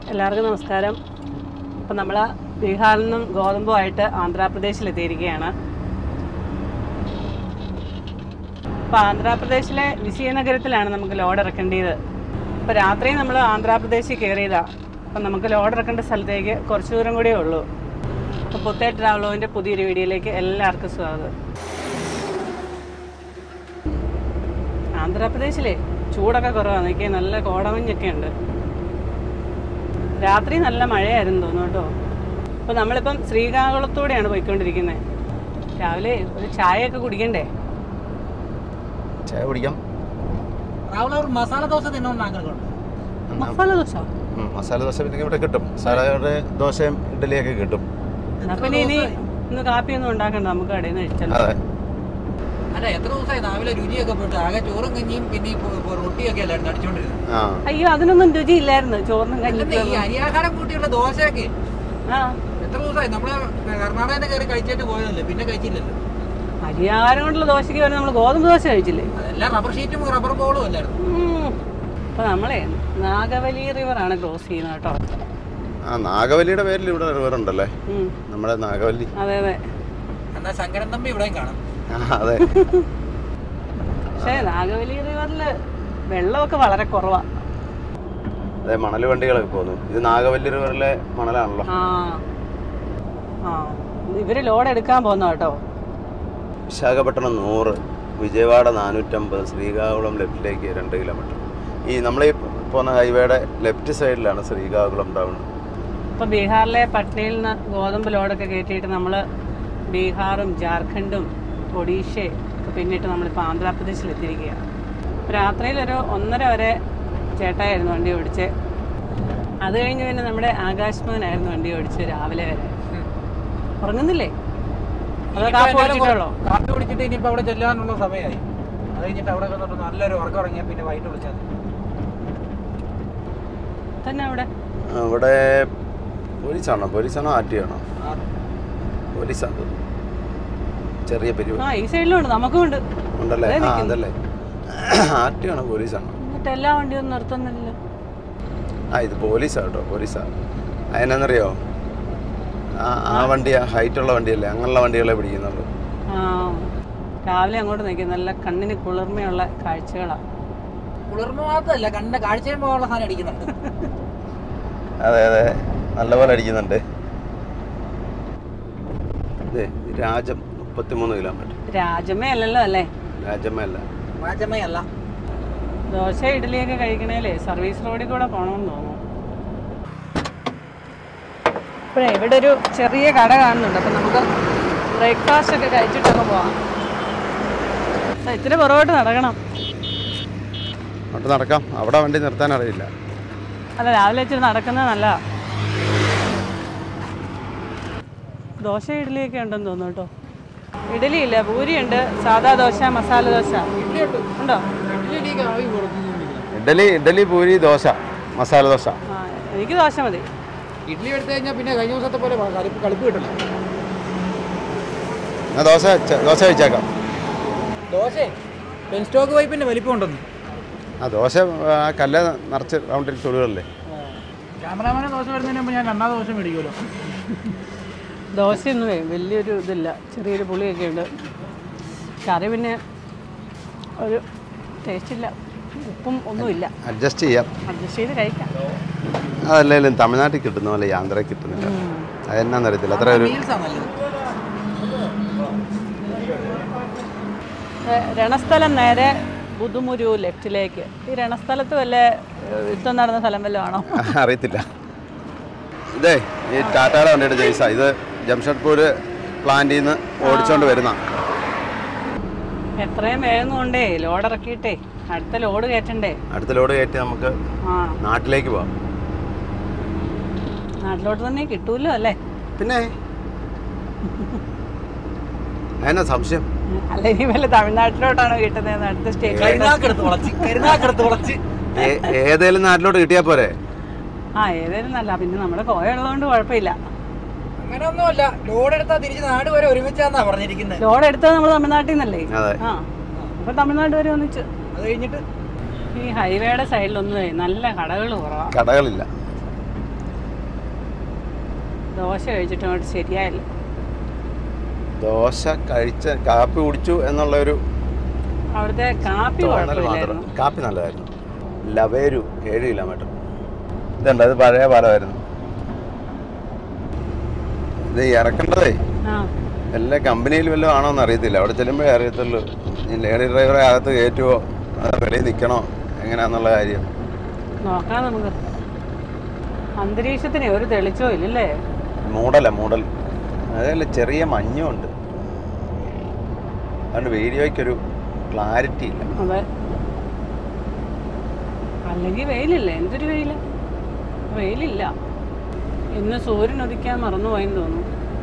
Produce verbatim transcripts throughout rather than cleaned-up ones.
എല്ലാവർക്കും നമസ്കാരം. അപ്പം നമ്മൾ ബീഹാറിൽ നിന്നും ഗോതമ്പുമായിട്ട് ആന്ധ്രാപ്രദേശിലെത്തിയിരിക്കുകയാണ്. അപ്പോൾ ആന്ധ്രാപ്രദേശിലെ വിജയനഗരത്തിലാണ് നമുക്ക് ലോഡ് ഇറക്കേണ്ടത്. അപ്പോൾ രാത്രി നമ്മൾ ആന്ധ്രാപ്രദേശിൽ കയറിയതാണ്. അപ്പം നമുക്ക് ലോഡ് ഇറക്കേണ്ട സ്ഥലത്തേക്ക് കുറച്ച് ദൂരം കൂടിയേ ഉള്ളൂ. അപ്പോൾ പുത്തേ ട്രാവലോവിൻ്റെ പുതിയൊരു വീഡിയോയിലേക്ക് എല്ലാവർക്കും സ്വാഗതം. ആന്ധ്രാപ്രദേശിലെ ചൂടൊക്കെ കുറവാണ്. എനിക്ക് നല്ല കോടമഞ്ഞൊക്കെ ഉണ്ട്. രാത്രി നല്ല മഴയായിരുന്നു തോന്നുന്നു കേട്ടോ. അപ്പോൾ നമ്മളിപ്പം ശ്രീകാകുളത്തൂടെയാണ് പോയിക്കൊണ്ടിരിക്കുന്നത്. രാവിലെ ഒരു ചായയൊക്കെ കുടിക്കണ്ടേ? ചായ കുടിക്കാം. മസാല ദോശ തിന്നോണ്ടാകുന്നുണ്ട്. മസാല ദോശ മസാല ദോശ പിന്നെ ഇവിടെ കിട്ടും. മസാലയുടെ ദോശയും ഇഡ്ഡലിയൊക്കെ കിട്ടും. പിന്നെ ഇനി ഇന്ന് കാപ്പിയൊന്നും ഉണ്ടാക്കണ്ട, നമുക്ക് കടയിൽ നിന്ന് കഴിച്ചല്ലോ. അതെ. അല്ല, എത്ര ദിവസമായി രാവിലെ രുചിയൊക്കെ പോയിട്ട് ആകെ ചോറും കഞ്ഞിയും പിന്നെ റൊട്ടിയൊക്കെ അല്ലായിരുന്നു അടിച്ചോണ്ടിരുന്നത്. അയ്യോ, അതിനൊന്നും രുചിയില്ലായിരുന്നു ചോറിനും കഞ്ഞിക്കും. ഈ അരിയാഹാരം കൂട്ടിയുള്ള ദോശയൊക്കെ ആ എത്ര ദിവസമായി നമ്മള് കർണാടകയിൽ കയറി കഴിച്ചിട്ട് പോയതല്ലേ, പിന്നെ കഴിച്ചില്ലല്ലോ. അരിയാഹാരം കൊണ്ടുള്ള ദോശയ്ക്ക് വരെ നമ്മൾ ഗോതമ്പ് ദോശ കഴിച്ചില്ലേ? അതെല്ലാം റബ്ബർ ഷീറ്റും റബ്ബർ ബോളും അല്ലായിരുന്നു. അപ്പൊ നമ്മളെ നാഗവലി റിവറാണ് ക്രോസ് ചെയ്യുന്നത് കേട്ടോ. ആ നാഗവല്ലിയുടെ പേരിൽ ഇവിടെ റിവർ ഉണ്ടല്ലേ, നമ്മുടെ നാഗവല്ലി. അതെ അതെ. എന്നാ ശങ്കരൻ തമ്പി ഇവിടെയും കാണാം. അതെ. പക്ഷേ നാഗവലി റിവറില് വെള്ളമൊക്കെ വളരെ കുറവാ. അതെ, മണൽ വണ്ടികളൊക്കെ പോകുന്നു. ഇത് നാഗവല്ലി റിവറിലെ മണലാണല്ലോ. ആ ആ ഇവര് ലോഡ് എടുക്കാൻ പോകുന്ന കേട്ടോ. വിശാഖപട്ടണം നൂറ്, വിജയവാഡ നാനൂറ്റമ്പത്, ശ്രീകാകുളം ലെഫ്റ്റിലേക്ക് രണ്ട് കിലോമീറ്റർ. ഈ നമ്മൾ ഈ പോകുന്ന ഹൈവേയുടെ ലെഫ്റ്റ് സൈഡിലാണ് ശ്രീകാകുളം ടൗൺ. ഇപ്പം ബീഹാറിലെ പട്നയിൽ നിന്ന് ഗോതമ്പ് ലോഡൊക്കെ കയറ്റിയിട്ട് നമ്മൾ ബീഹാറും ജാർഖണ്ഡും ഒഡീഷയും ഒക്കെ പിന്നിട്ട് നമ്മളിപ്പോൾ ആന്ധ്രാപ്രദേശിലെത്തിയിരിക്കുകയാണ്. രാത്രിയിലൊരു ഒന്നര വരെ ചേട്ടായിരുന്നു വണ്ടി ഓടിച്ച്. അത് കഴിഞ്ഞ് പിന്നെ നമ്മുടെ ആകാശ്മോനായിരുന്നു വണ്ടി ഓടിച്ച് രാവിലെ വരെ. ഉറങ്ങുന്നില്ലേ? അതോ കാപ്പ് കുടിച്ചിട്ടുള്ളോ? കാപ്പി കുടിച്ചിട്ട് ഇനിയിപ്പോൾ അവിടെ ചെല്ലാനുള്ള സമയമായി. അത് കഴിഞ്ഞിട്ട് അവിടെ വന്നിട്ട് നല്ലൊരു ഉറക്കം ഉറങ്ങിയാൽ പിന്നെ വൈകിട്ട് വിളിച്ചാൽ തന്നെ. അവിടെ അവിടെ പോലീസാണോ പോലീസാണോ ആറ്റിയാണോ? പോലീസാണ്. ചെറിയ പരിപാടി. ആ ഈ സൈഡിലുണ്ട്, നമുക്കും ഉണ്ട്. ഉണ്ടല്ലേ? ആ അതല്ലേ, ആറ്റിയാണോ പോലീസാണോ? എന്നിട്ട് എല്ലാ വണ്ടിയൊന്നും നിർത്തുന്നില്ല. ആ ഇത് പോലീസാ കേട്ടോ, പോലീസാ. അതിനെന്നറിയോ, ആ ആ വണ്ടിയാ, ഹൈറ്റുള്ള വണ്ടിയല്ലേ, അങ്ങനെയുള്ള വണ്ടികളെ പിടിക്കുന്നുള്ളൂ. ആ രാവിലെ അങ്ങോട്ട് നിൽക്കും. നല്ല കണ്ണിന് കുളിർമയുള്ള കാഴ്ചകളാണ്. കുളിർമ മാത്രമല്ല, കണ്ണിന്റെ കാഴ്ചയും പോകാനുള്ള സാധനം അടിക്കുന്നുണ്ട്. അതെ അതെ, നല്ലപോലെ അടിക്കുന്നുണ്ട്. അതെ, രാജം മുപ്പത്തിമൂന്ന് കിലോമീറ്റർ. രാജമേ അല്ലല്ലോ അല്ലേ? രാജമേ അല്ല, രാജമയല്ല. ദോശ ഇഡ്ഡലിയൊക്കെ കഴിക്കണേലേ സർവീസ് റോഡിൽ കൂടെ പോകണമെന്ന് തോന്നുന്നു. ഇപ്പോഴേ ഇവിടെ ഒരു ചെറിയ കട കാണുന്നുണ്ട്. അപ്പം നമുക്ക് ബ്രേക്ക്ഫാസ്റ്റ് ഒക്കെ കഴിച്ചിട്ടൊക്കെ പോവാം. ഇത്തിരി പുറകോട്ട് നടക്കണം. അങ്ങോട്ട് നടക്കാം. അവിടെ വണ്ടി നിർത്താൻ അറിയില്ല. അല്ല, രാവിലെ ഇച്ചിരി നടക്കുന്നത് നല്ലതാ. ദോശ ഇഡ്ഡലിയൊക്കെ ഉണ്ടെന്ന് തോന്നുന്നു കേട്ടോ. ഇഡ്ഡലി ഇല്ല, പൂരിയുണ്ട്, സാദാ ദോശ, മസാല ദോശ ഉണ്ടോ? ഇഡ്ഡലി ഇഡ്ഡലി പൂരി ദോശ, മസാല ദോശ. ആ എനിക്ക് ദോശ മതി. ഇഡ്ഡലി എടുത്തു കഴിഞ്ഞാൽ പിന്നെ കഴിഞ്ഞ ദിവസത്തെ പോലെ കളിപ്പ് കളിപ്പ് കിട്ടണം. എന്നാൽ ദോശ ദോശ കഴിച്ചേക്കാം. ദോശ പെൻ സ്റ്റോക്ക് പൈപ്പിന്റെ വലിപ്പം ഉണ്ടെന്ന്. ആ ദോശ ആ കല്ല് നിറച്ച് റൗണ്ടിൽ ചുടുകളല്ലേ. ക്യാമറാമാനെ ദോശ വരുന്നതിന് മുമ്പ് ഞാൻ രണ്ടാം ദോശ മേടിക്കുമല്ലോ. ദോശയൊന്നും വലിയൊരു ഇതില്ല, ചെറിയൊരു പുളിയൊക്കെ ഉണ്ട്. കറി പിന്നെ ഒരു ടേസ്റ്റ് ഇല്ല, ഉപ്പും ഒന്നുമില്ല. അഡ്ജസ്റ്റ് ചെയ്യാം, അഡ്ജസ്റ്റ് ചെയ്ത് കഴിക്കാം. അതല്ലെങ്കിലും തമിഴ്നാട്ടിൽ കിട്ടുന്ന പോലെ ആന്ധ്രയിൽ കിട്ടുന്നില്ല. അതെന്നാന്ന് അറിയത്തില്ല. അത്ര ഒരു രണസ്ഥലം നേരെ ബുദ്ധുമുരു ലെഫ്റ്റിലേക്ക്. ഈ രണസ്ഥലത്ത് വല്ല യുദ്ധം നടന്ന സ്ഥലം വല്ലതും ആണോ? അറിയത്തില്ല. ഇതേ ഈ ടാറ്റയുടെ വണ്ടിയുടെ ജയ്സ, ഇത് ജംഷഡ്പൂർ പ്ലാന്റിൽ നിന്ന് ഓടിച്ചോണ്ട് വരുന്ന. എത്രയും വേഗം കൊണ്ടേ ലോഡ് ഇറക്കിയിട്ടേ അടുത്ത ലോഡ് കയറ്റണ്ടേ. അടുത്ത ലോഡ് കയറ്റി നമുക്ക് ആ നാട്ടിലേക്ക് പോവാം. നാട്ടിലോട്ട് തന്നെ കിട്ടൂല്ലോ അല്ലേ? പിന്നെ എന്നാ സംശയം? അല്ല, ഇനി വല്ല തമിഴ്നാട്ടിലോട്ടാണോ കിട്ടുന്നത്? അടുത്ത സ്റ്റേറ്റ് ഏതേലും നാട്ടിലോട്ട് കിട്ടിയാ പോരെ? ആ ഏതായാലും നല്ല. പിന്നെ നമ്മുടെ കോയ ഉള്ളതുകൊണ്ട് കുഴപ്പമില്ല. അങ്ങനെയൊന്നുമല്ല, ലോഡ് എടുത്താ തിരിച്ച് നാട് വരെ ഒരുമിച്ചാന്നാ പറഞ്ഞിരിക്കുന്നത്. ലോഡ് എടുത്തത് നമ്മൾ തമിഴ്നാട്ടിൽ നിന്നല്ലേ? ആ അപ്പൊ തമിഴ്നാട് വരെ ഒന്നിച്ച്. അത് കഴിഞ്ഞിട്ട് ഈ ഹൈവേയുടെ സൈഡിലൊന്നും നല്ല കടകൾ കുറവാണ്. കടകളില്ല. ദോശ കഴിച്ചിട്ട് അങ്ങോട്ട് ശരിയായില്ല. ദോശ കഴിച്ച കാപ്പി കുടിച്ചു എന്നുള്ളൊരു അവിടുത്തെ കാപ്പി കുഴപ്പമില്ലായിരുന്നു. കാപ്പി നല്ലതായിരുന്നു. ലവേരു ഏഴ് കിലോമീറ്റർ. ഇതുണ്ട്, അത് പഴയ പാലമായിരുന്നു. ഇത് ഇറക്കേണ്ടതേ എല്ലാ കമ്പനിയിൽ വല്ലതും ആണോ എന്ന് അറിയത്തില്ല. അവിടെ ചെല്ലുമ്പോഴേ അറിയത്തുള്ളൂ. ഈ ലേഡി ഡ്രൈവറെ അകത്ത് കയറ്റുമോ അത് വെളിയിൽ നിൽക്കണോ എങ്ങനെയാന്നുള്ള കാര്യം നോക്കാം നമുക്ക്. അന്തരീക്ഷത്തിന് ഒരു തെളിച്ചോ ഇല്ലല്ലേ? മൂടല മൂടൽ അതല്ല, ചെറിയ മഞ്ഞുണ്ട്. അതുകൊണ്ട് വീഡിയോയ്ക്കൊരു ക്ലാരിറ്റി ഇല്ല. അതെ, അല്ലെങ്കിൽ വെയിലില്ല. എന്തൊരു വെയില, വെയിലില്ല. ഇന്ന് സൂര്യൻ ഉദിക്കാൻ മറന്നുപോയെന്ന് തോന്നുന്നു.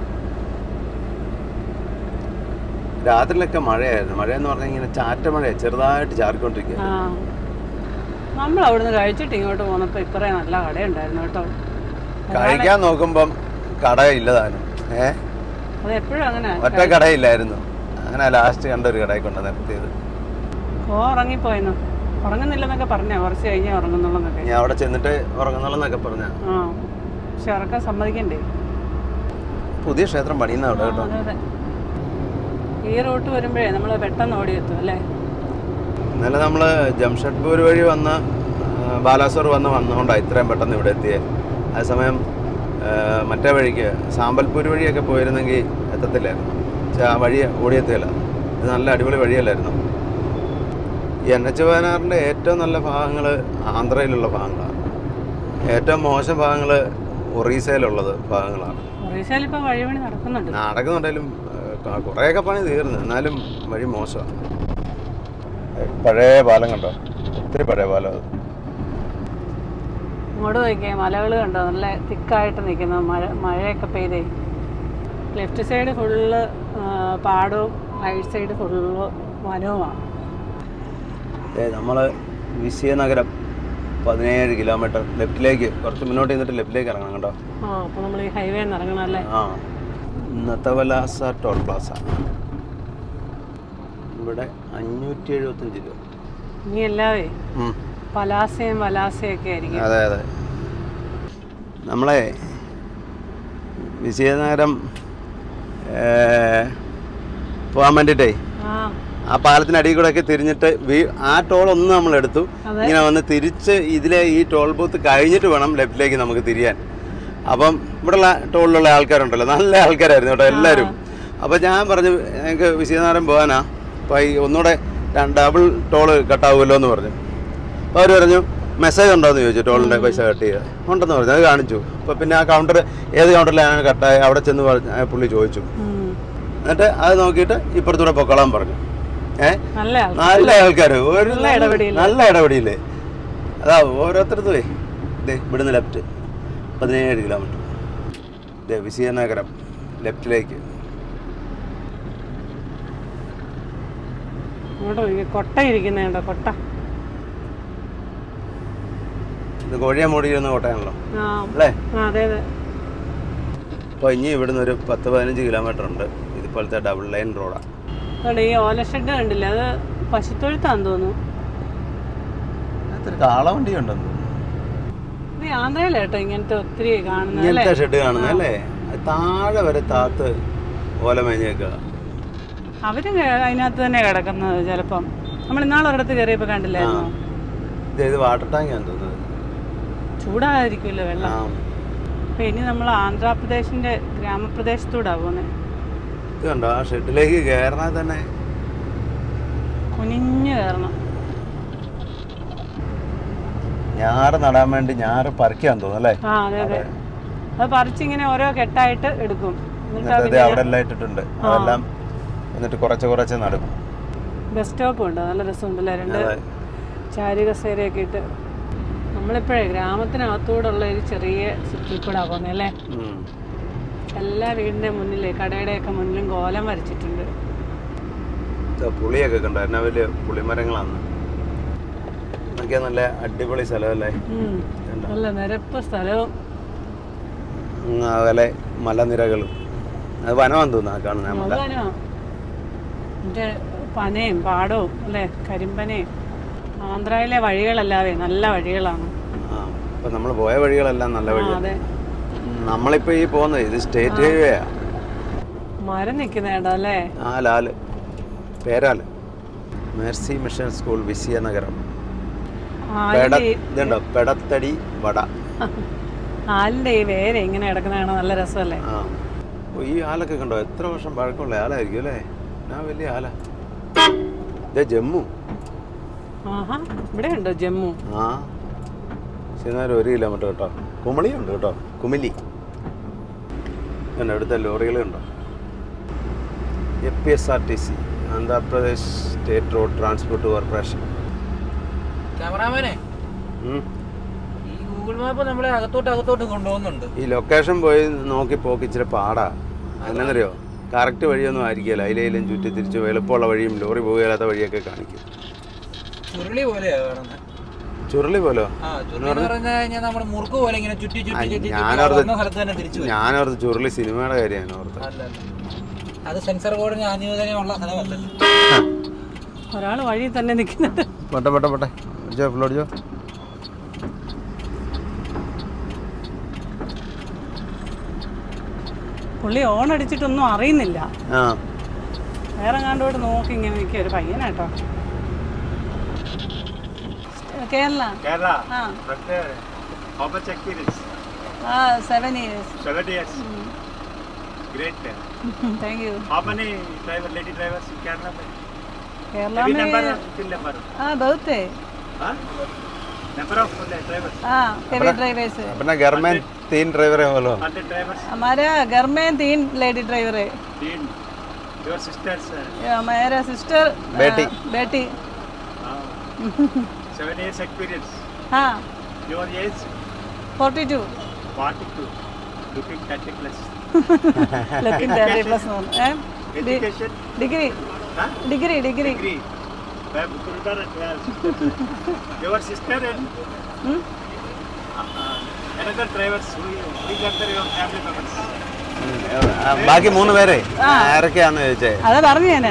രാത്രിയിലൊക്കെ മഴയായിരുന്നു. മഴയെന്ന് പറഞ്ഞാൽ ഇങ്ങനെ ചാറ്റ മഴ ചെറുതായിട്ട് ചാറിക്കൊണ്ടിരിക്കുക. ആ, നമ്മൾ അവിടുന്ന് കഴിച്ചിട്ട് ഇങ്ങോട്ട് പോന്നപ്പോ ഇപ്പറേ നല്ല കടയുണ്ടായിരുന്നു കേട്ടോ. കഴിക്കാൻ നോക്കുമ്പം കട ഇല്ലതാനും. ഏ അത് എപ്പോഴും അങ്ങനെ ഒറ്റ കടയില്ലായിരുന്നു. അങ്ങനെ ലാസ്റ്റ് കണ്ട ഒരു കടയിൽ കൊണ്ട് നിർത്തിയത്. ഓ ഉറങ്ങിപ്പോയെന്നു. ഉറങ്ങുന്നില്ലെന്നൊക്കെ പറഞ്ഞാ കുറച്ച് കഴിഞ്ഞേ ഉറങ്ങുന്നുള്ളെന്നൊക്കെ. ഞാൻ അവിടെ ചെന്നിട്ട് ഉറങ്ങുന്നുള്ളെന്നൊക്കെ പറഞ്ഞ. ആ, പക്ഷെ ഉറക്കാൻ സമ്മതിക്കണ്ടേ? പുതിയ ക്ഷേത്രം പണിയുന്ന അവിടെ കേട്ടോ. അതെ അതെ, ഈ റൂട്ട് വരുമ്പോഴേ നമ്മൾ പെട്ടെന്ന് ഓടിയെത്തും അല്ലേ. ഇന്നലെ നമ്മൾ ജംഷഡ്പൂർ വഴി വന്ന് ബാലാസോർ വന്ന് വന്നുകൊണ്ടാണ് ഇത്രയും പെട്ടെന്ന് ഇവിടെ എത്തിയത്. അതേസമയം മറ്റേ വഴിക്ക് സാമ്പൽപൂർ വഴിയൊക്കെ പോയിരുന്നെങ്കിൽ എത്തത്തില്ലായിരുന്നു. പക്ഷേ ആ വഴി ഓടിയെത്തില്ല. ഇത് നല്ല അടിപൊളി വഴിയല്ലായിരുന്നു. ഈ എൻ എച്ച് പതിനാറിൻ്റെ ഏറ്റവും നല്ല ഭാഗങ്ങൾ ആന്ധ്രയിലുള്ള ഭാഗങ്ങളാണ്. ഏറ്റവും മോശം ഭാഗങ്ങൾ ഒറീസയിലുള്ളത് ഭാഗങ്ങളാണ്. ഒറീസയിൽ ഇപ്പം വഴിപണി നടക്കുന്നുണ്ട്. നടക്കുന്നുണ്ടെങ്കിലും കുറേയൊക്കെ പണി തീർന്നു, എന്നാലും വഴി മോശമാണ്. പഴയ പാലം കണ്ടോ, ഒത്തിരി പഴയ പാലം. അത് ഇങ്ങോട്ട് നോക്കിയേ, മലകൾ കണ്ടോ, നല്ല തിക്കായിട്ട് നിൽക്കുന്ന മഴ മഴയൊക്കെ പെയ്തേ. ലെഫ്റ്റ് സൈഡ് ഫുള്ള് പാടവും റൈറ്റ് സൈഡ് ഫുള്ള് വനവുമാണ്. നമ്മൾ വിജയനഗരം പതിനേഴ് കിലോമീറ്റർ ലെഫ്റ്റിലേക്ക് കുറച്ച് മുന്നോട്ട് നിന്നിട്ട് ലെഫ്റ്റിലേക്ക് ഇറങ്ങണം കേട്ടോ. ആ, അപ്പോൾ നമ്മൾ ഈ ഹൈവേ ഇറങ്ങണം അല്ലേ? ആ, നത്തവലാസ ടോൾ പ്ലാസ. ഇവിടെ അഞ്ഞൂറ്റി എഴുപത്തഞ്ച് രൂപ. ഇനി എല്ലാവേ പലാസയും വലാസയൊക്കെ ആയിരിക്കും. അതെ അതെ. നമ്മളെ വിജയനഗരം പോകാൻ വേണ്ടിയിട്ടേ ആ പാലത്തിനടിയിൽ കൂടെ ഒക്കെ തിരിഞ്ഞിട്ട് ആ ടോളൊന്നും നമ്മൾ എടുത്തു. ഇങ്ങനെ വന്ന് തിരിച്ച് ഇതിലെ ഈ ടോൾ ബൂത്ത് കഴിഞ്ഞിട്ട് വേണം ലെഫ്റ്റിലേക്ക് നമുക്ക് തിരിയാൻ. അപ്പം ഇവിടെയുള്ള ടോളിലുള്ള ആൾക്കാരുണ്ടല്ലോ, നല്ല ആൾക്കാരായിരുന്നു കേട്ടോ എല്ലാവരും. അപ്പോൾ ഞാൻ പറഞ്ഞു ഞങ്ങൾക്ക് വിജയനഗരം പോകാനാ, അപ്പോൾ ഈ ഒന്നുകൂടെ ഡബിൾ ടോള് കട്ടാവുമല്ലോ എന്ന് പറഞ്ഞു. അപ്പോൾ അവർ പറഞ്ഞു മെസ്സേജ് ഉണ്ടോയെന്ന് ചോദിച്ചു, ടോളിൻ്റെ പൈസ കട്ട് ചെയ്യുക. ഉണ്ടെന്ന് പറഞ്ഞു. അത് കാണിച്ചു. അപ്പോൾ പിന്നെ ആ കൗണ്ടർ ഏത് കൗണ്ടറിലാണ് കട്ടായി അവിടെ ചെന്ന് പറഞ്ഞ പുള്ളി ചോദിച്ചു. എന്നിട്ട് അത് നോക്കിയിട്ട് ഇപ്പുറത്തൂടെ പൊക്കോളാൻ പറഞ്ഞു. ഏഹ് നല്ല ആൾക്കാർ, ഒരു നല്ല ഇടപെടിയില്ലേ. അതാ ഓരോരുത്തരത്തുവേ ഇതേ ഇവിടുന്ന് ലെഫ്റ്റ് പതിനേഴ് കിലോമീറ്റർ ഇതേ വിജയനഗരം ലെഫ്റ്റിലേക്ക്. കൊട്ട ഇരിക്കുന്നുണ്ടോ? കൊട്ട ഇത് കോഴിയെ മൂടിയിരുന്ന കോട്ടയാണല്ലോ അല്ലേ? അതെ അതെ. അപ്പോൾ ഇനി ഇവിടുന്ന് ഒരു പത്ത് പതിനഞ്ച് കിലോമീറ്റർ ഉണ്ട്. ഇതുപോലത്തെ ഡബിൾ ലൈൻ റോഡാണ്. ഈ ഓല ഷെഡ് കണ്ടില്ല, അത് പശുത്തൊഴുത്താന്ന് തോന്നുന്നു. കാളവണ്ടി ഉണ്ടെന്ന് ഇത് ആന്ധ്രയിലേട്ടോ ഇങ്ങനത്തെ ഒത്തിരി കാണുന്നത്. ഇങ്ങനത്തെ ഷെഡ് കാണുന്നത് അല്ലേ? താഴെ വരെ താത്ത് ഓല മേഞ്ഞേക്കുക. അവര് അതിനകത്ത് തന്നെ കിടക്കുന്നത്. ചിലപ്പം നമ്മൾ ഇന്നാളെ ഒരിടത്ത് കയറിയപ്പോ കണ്ടില്ലായിരുന്നു. ഇത് വാട്ടർ ടാങ്കാന്ന് തോന്നുന്നത്. ചൂടായിരിക്കുമല്ലോ വെള്ളം. അപ്പൊ ഇനി നമ്മൾ ആന്ധ്രാപ്രദേശിന്റെ ഗ്രാമപ്രദേശത്തൂടാ പോകുന്നത്. ഇത് കണ്ടോ, ആ ഷെഡിലേക്ക് കയറണ തന്നെ കുനിഞ്ഞു കയറണം. ഞാറ് നടാൻ വേണ്ടി ഞാറ് പറിക്കാൻ തോന്നുന്നു അല്ലേ? ആ അതെ അതെ. അത് പറിച്ചിങ്ങനെ ഓരോ കെട്ടായിട്ട് എടുക്കും. അവിടെ എല്ലാം ഇട്ടിട്ടുണ്ട്. അതെല്ലാം എന്നിട്ട് കുറച്ച് കുറച്ച് നടും. ബസ് സ്റ്റോപ്പ് ഉണ്ട്, നല്ല രസമുണ്ടല്ലേ? രണ്ട് ചാരുകസേരയൊക്കെ ഇട്ട്. നമ്മളിപ്പോഴേ ഗ്രാമത്തിനകത്തൂടെ ഉള്ള ഒരു ചെറിയ സിറ്റിയിൽ കൂടെ പോകുന്നത് അല്ലേ? എല്ലാ വീടിന്റെ മുന്നിലേ കടയുടെയൊക്കെ മുന്നിലും കോലം വരച്ചിട്ടുണ്ട്. പുളിയൊക്കെ കണ്ടോ, എന്നാ വലിയ പുളിമരങ്ങളാണ്. എന്നൊക്കെ നല്ല അടിപൊളി സ്ഥലമല്ലേ? നല്ല നിരപ്പ് സ്ഥലവും അതുപോലെ മലനിരകളും. അത് വനമാന്ന് തോന്നുന്നു കാണുന്ന. മറ്റേ പനയും പാടവും അല്ലേ, കരിമ്പനയും. ആന്ധ്രയിലെ വഴികളല്ലാതെ നല്ല വഴികളാണ്. ആ, ഇപ്പൊ നമ്മൾ പോയ വഴികളെല്ലാം നല്ല വഴിയാണ്. അതെ, നമ്മളിപ്പോ ഈ പോകുന്നത് ഇത് സ്റ്റേറ്റ് ഹൈവേയാ. മരം നിൽക്കുന്നേടാ അല്ലേ? ആ ലാല് പേരാല് Mercy Mission School Vizianagaram. ഇതുണ്ടോ പെടത്തടി വട. ആലിന്റെ ഈ വേര് ഇങ്ങനെ കിടക്കുന്ന നല്ല രസമല്ലേ? ആ ഈ ആലൊക്കെ കണ്ടോ എത്ര വർഷം പഴക്കമുള്ള ആലായിരിക്കും അല്ലേ? ഞാൻ വലിയ ആല. ഇതേ ജമ്മു. ആഹാ ഇവിടെ ഉണ്ടോ ജമ്മു? ആ ശരിയാലും ഒരു കിലോമീറ്റർ കേട്ടോ. കുമളി ഉണ്ട് കേട്ടോ, കുമിലി. അടുത്ത ലോറികളുണ്ടോ? A P S R T C Andhra Pradesh state road transport corporation. ക്യാമറാമാനെ, ഈ ഗൂഗിൾ മാപ്പ് നമ്മളെ അകത്തോട്ട് അകത്തോട്ട് കൊണ്ടുപോകുന്നുണ്ട്. ഈ ലൊക്കേഷൻ പോയി നോക്കി പോക്ക് ഇച്ചിരി പാടാ. എന്നറിയോ, കറക്റ്റ് വഴിയൊന്നും ആയിരിക്കില്ല. അതിലേലും ചുറ്റി തിരിച്ച് എളുപ്പമുള്ള വഴിയും ലോറി പോകാത്ത വഴിയൊക്കെ കാണിക്കും. ചുരുളി പോലെയാ കാണുന്നത്. ചുരുളി പോലോ? മുറുക്ക് പോലെ ഇങ്ങനെ ചുറ്റി ചുറ്റി ഞാനോർത്ത് ചുരുളി സിനിമയുടെ കാര്യമാണ് ഓർത്ത്. അത് സെൻസർ ബോർഡിന് അനുവദനമുള്ള സ്ഥലമല്ലല്ലോ. ഒരാൾ വഴി തന്നെ നിൽക്കുന്നുണ്ട്. പോട്ടെ പോട്ടെ പോട്ടെ ഓടിച്ചോ ഫുൾ ഓടിച്ചോ. പുള്ളി ഓൺ അടിച്ചിട്ടൊന്നും അറിയുന്നില്ല. വേറെ കണ്ടോട്ട് നോക്കി ഇങ്ങനെ നിൽക്കുക. ഒരു പയ്യനാട്ടോ. കേരള കേരള ആ how much experience? ആ seven years. seven years. Great. Thank you. How many driver lady drivers in Kerala में? केरला Heavy में number किल number? हाँ बहुत है. हाँ? Number of drivers? हाँ heavy drivers है. अपना घर में तीन ड्राइवर है बोलो. Hundred drivers? हमारे घर में तीन लेडी ड्राइवर है. तीन. Your sisters? हमारा सिस्टर बेटी. बेटी. Seven years experience. हाँ. Your age? Forty-two. Forty-two. Looking thirty plus. Looking thirty plus one. Eh? Education? Degree. Huh? Degree, degree. Degree. Your sister and hmm? uh, another drivers. These are your family members. ബാക്കി മൂന്ന് പേരെ ആരൊക്കെയാന്ന് ചോദിച്ചേ? അതാ പറഞ്ഞു ഞാന്.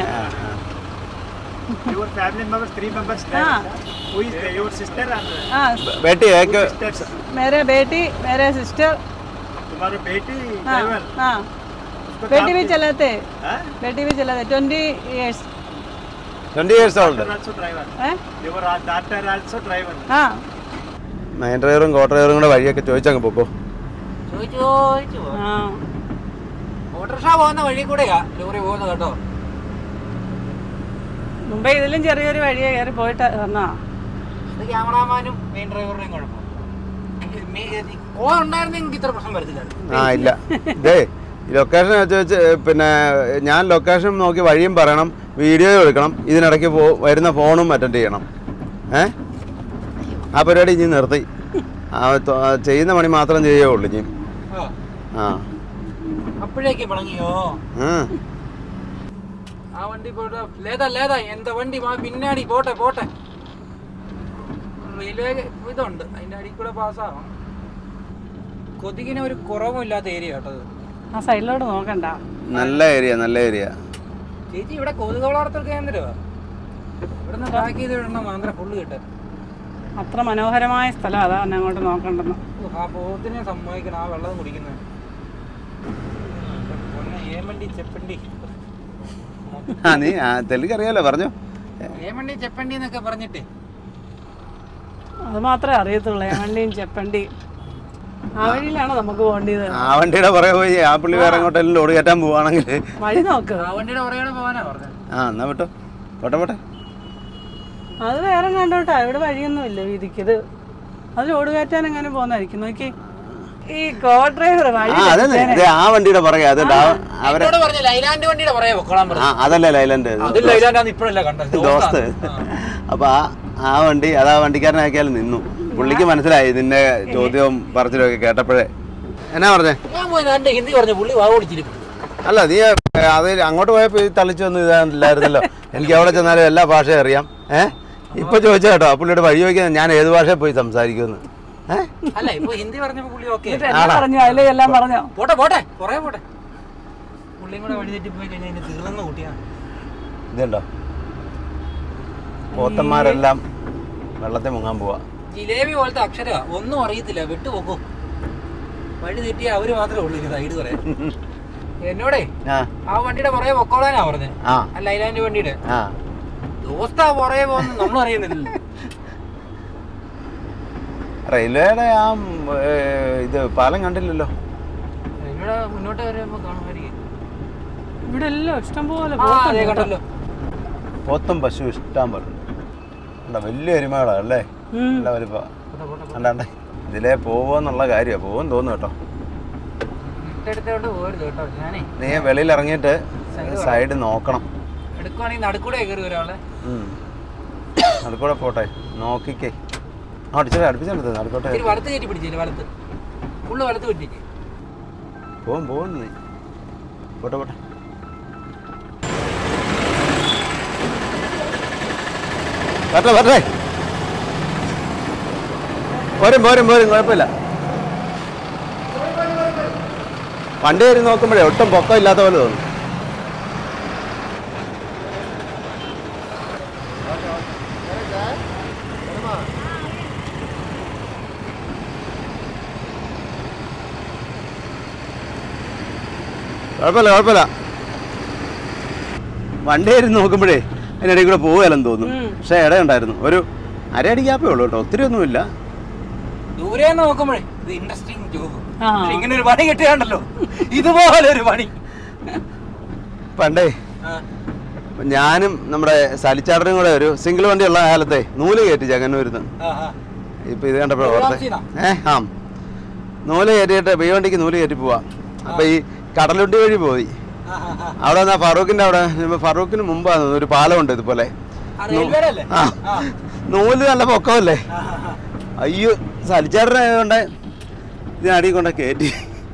Your family members, three members. हाँ. Who is the, your sister and? हाँ. बेटी है कि? मेरे बेटी, मेरे सिस्टर. तुम्हारे बेटी हाँ. driver? हाँ. बेटी भी चलाते. हाँ? बेटी भी चलाते. Twenty years. Twenty years old. Also driver. Eh? Your daughter also driver. हाँ. മെയിൻ ഡ്രൈവറും കോ ഡ്രൈവറും കൂടെ വഴിയൊക്കെ ചോദിച്ചങ്ങ് പോക്കോ. ഓട്ടോറിക്ഷ പോകുന്ന വഴി കൂടെയാ ലോറി പോകുന്നത് കേട്ടോ. മുമ്പേ ഇതിലും ചെറിയൊരു വഴിയെ കയറി പോയിട്ട് വന്നാ. ഇത് ക്യാമറാമാനും മെയിൻ ഡ്രൈവറുടെയും കുഴപ്പം. ഓ ഉണ്ടായിരുന്നെങ്കിൽ ഇത്ര പ്രശ്നം വരത്തില്ല. ആ ഇല്ല. ഇതേ ലൊക്കേഷൻ വെച്ച് വെച്ച് പിന്നെ ഞാൻ ലൊക്കേഷൻ നോക്കി വഴിയും പറയണം, വീഡിയോ എടുക്കണം, ഇതിനിടയ്ക്ക് പോ വരുന്ന ഫോണും അറ്റൻഡ് ചെയ്യണം. ഏ ആ പരിപാടി ഇനി നിർത്തി. ചെയ്യുന്ന പണി മാത്രം ചെയ്യുള്ളൂ ഇനി. ആ അപ്പോഴേക്ക് പണങ്ങിയോ? ആ വണ്ടി പോട്ടെ. ലേതാ ലേതാ എന്താ വണ്ടി പിന്നാടി പോട്ടെ പോട്ടെ. റെയിൽവേ ഇതുണ്ട്, അതിന്റെ അടിയിൽ കൂടെ പാസ്സാവാം. കൊതുകിന് ഒരു കുറവുമില്ലാത്ത ഏരിയ കേട്ടോ. ആ സൈഡിലോട്ട് നോക്കണ്ട. നല്ല ഏരിയ, നല്ല ഏരിയ. ചേച്ചി ഇവിടെ കൊതുക് വളർത്തൽ കേന്ദ്രമാ. ഇവിടുന്ന് പാക്ക് ചെയ്ത് വിടണം മാത്രം ഫുള്ള് കിട്ടും. അത്ര മനോഹരമായ സ്ഥലം. അതാ അങ്ങോട്ട് നോക്കണ്ടെന്ന്. ആ പോത്തിനെ സമ്മതിക്കണം. ആ വെള്ളം കുടിക്കുന്നത് ഏമണ്ടി ചെപ്പണ്ടി. ആ നീ തെലുങ്ക് അറിയാലോ, പറഞ്ഞോ. ഏമണ്ടി ചെപ്പണ്ടി എന്നൊക്കെ പറഞ്ഞിട്ട് അത് മാത്രമേ അറിയത്തുള്ളൂ. ഏമണ്ടിയും ചെപ്പണ്ടിയും. ആ വഴിയിലാണോ നമുക്ക് പോകേണ്ടത്? ആ വണ്ടിയുടെ പുറകെ പോയി ആ പുള്ളി വേറെ എങ്ങോട്ടെല്ലാം ലോഡ് കയറ്റാൻ പോവാണെങ്കിൽ വഴി നോക്ക്. ആ വണ്ടിയുടെ പുറകെ പോകാനാ പറഞ്ഞത്. ആ എന്നാ വിട്ടോ, പോട്ടെ പോട്ടെ. അത് വേറെ കണ്ടോട്ടാ. ഇവിടെ വഴിയൊന്നും ഇല്ല വീതിക്കത്. അത് ലോഡ് കയറ്റാൻ എങ്ങനെ പോകുന്നതായിരിക്കും. നോക്കി ഈ കോ ഡ്രൈവർ വഴി. ആ വണ്ടിയുടെ പുറകെ അത് അതല്ലേ ലൈലൻഡ് ദോസ്ത്. അപ്പൊ ആ ആ വണ്ടി അത് ആ വണ്ടിക്കാരനാക്കിയാൽ നിന്നു. പുള്ളിക്ക് മനസ്സിലായി നിന്റെ ചോദ്യവും പറച്ചിലും ഒക്കെ കേട്ടപ്പോഴേ. എന്നാ പറഞ്ഞേ? അല്ല നീ അത് അങ്ങോട്ട് പോയപ്പോ തളിച്ചൊന്നും ഇതായില്ലായിരുന്നല്ലോ. എനിക്ക് അവിടെ ചെന്നാലും എല്ലാ ഭാഷയും അറിയാം. ഏഹ് ഇപ്പൊ ചോദിച്ചാ കേട്ടോ പുള്ളിയുടെ വഴി ചോദിക്കാൻ ഞാൻ ഏത് ഭാഷയിൽ പോയി സംസാരിക്കുമെന്ന്. ഇതുണ്ടോ പോത്തന്മാരെല്ലാം വെള്ളത്തിൽ മുങ്ങാൻ പോവാ. ജിലേബി പോലത്തെ അക്ഷര ഒന്നും അറിയത്തില്ല. വിട്ടുപോക്കോ വഴി തെറ്റിയ അവര് മാത്രമേ ഉള്ളൂ സൈഡ് പറയാൻ. എന്നോടേ ആ വണ്ടിയുടെ പുറകെ പൊക്കോളാനാ പറഞ്ഞത്. അല്ല ലൈലാൻഡ് വണ്ടിയുടെ ദോസ്താ പുറകെ പോകുന്ന നമ്മൾ അറിയുന്നില്ല. റെയിൽവേയുടെ ആ ഇത് പാലം കണ്ടില്ലല്ലോ. ഇവിടെ മുന്നോട്ട് വരുമ്പോ കാണുമായിരിക്കും. ഇവിടെ എല്ലാം ഇഷ്ടം പോലെ കണ്ടല്ലോ. പോത്തും പശു ഇഷ്ടം പോലെ വലിയ എരുമകളാ അല്ലേ? നല്ല വലിപ്പ അല്ലാണ്ട് ഇതിലേ പോവോന്നുള്ള കാര്യമാണ്. പോവെന്ന് തോന്നുന്നു കേട്ടോ. നീ വെളിയിൽ ഇറങ്ങിയിട്ട് സൈഡ് നോക്കണം. നടുക്കൂടെ പോട്ടെ നോക്കിക്കേ. അടിച്ചേ അടുപ്പിച്ചെടുത്ത് നടുക്കോട്ടെ. പോവും പോവും നീ പോട്ടെ പോട്ടെ. പറ്റേ പറ്റേ പോരും പോരും പോരും കുഴപ്പമില്ല. വണ്ടി കയറി നോക്കുമ്പോഴേ ഒട്ടും പൊക്കം ഇല്ലാത്ത പോലെ തോന്നും. കുഴപ്പമില്ല കുഴപ്പമില്ല. വണ്ടി കയറി നോക്കുമ്പോഴേ അതിനിടയിൽ കൂടെ പോവുകയല്ലെന്ന് തോന്നുന്നു. പക്ഷെ ഇടയുണ്ടായിരുന്നു. ഒരു അരയടി ഗ്യാപ്പേ ഉള്ളൂ കേട്ടോ, ഒത്തിരി ഒന്നുമില്ല. ദൂരെ നോക്കുമ്പോഴേ ഇത് ഇൻട്രസ്റ്റിംഗ് ജോബ്. ഇങ്ങനെ ഒരു പണി കിട്ടിയാണ്ടല്ലോ, ഇതുപോലെ ഒരു പണി. പണ്ടേ ഞാനും നമ്മുടെ സലിച്ചാടനും കൂടെ ഒരു സിംഗിൾ വണ്ടി ഉള്ള കാലത്തെ നൂല് കയറ്റി ചങ്ങന്നൂരുന്ന്. ഇപ്പൊ ഇത് കണ്ടപ്പോഴേ ഓർത്തെ ഏഹ് ആ നൂല് കയറ്റിയിട്ട് ഈ വണ്ടിക്ക് നൂല് കയറ്റി പോവാ. അപ്പൊ ഈ കടലുണ്ടി വഴി പോയി. അവിടെ വന്നാ ഫറൂഖിന്റെ അവിടെ ഫറൂഖിന് മുമ്പാണ് ഒരു പാലമുണ്ട് ഇതുപോലെ. ആ നൂല് നല്ല പൊക്കമല്ലേ. അയ്യോ സലിച്ചാടനായതുകൊണ്ട് ഇതിനടി കൊണ്ട് കയറ്റി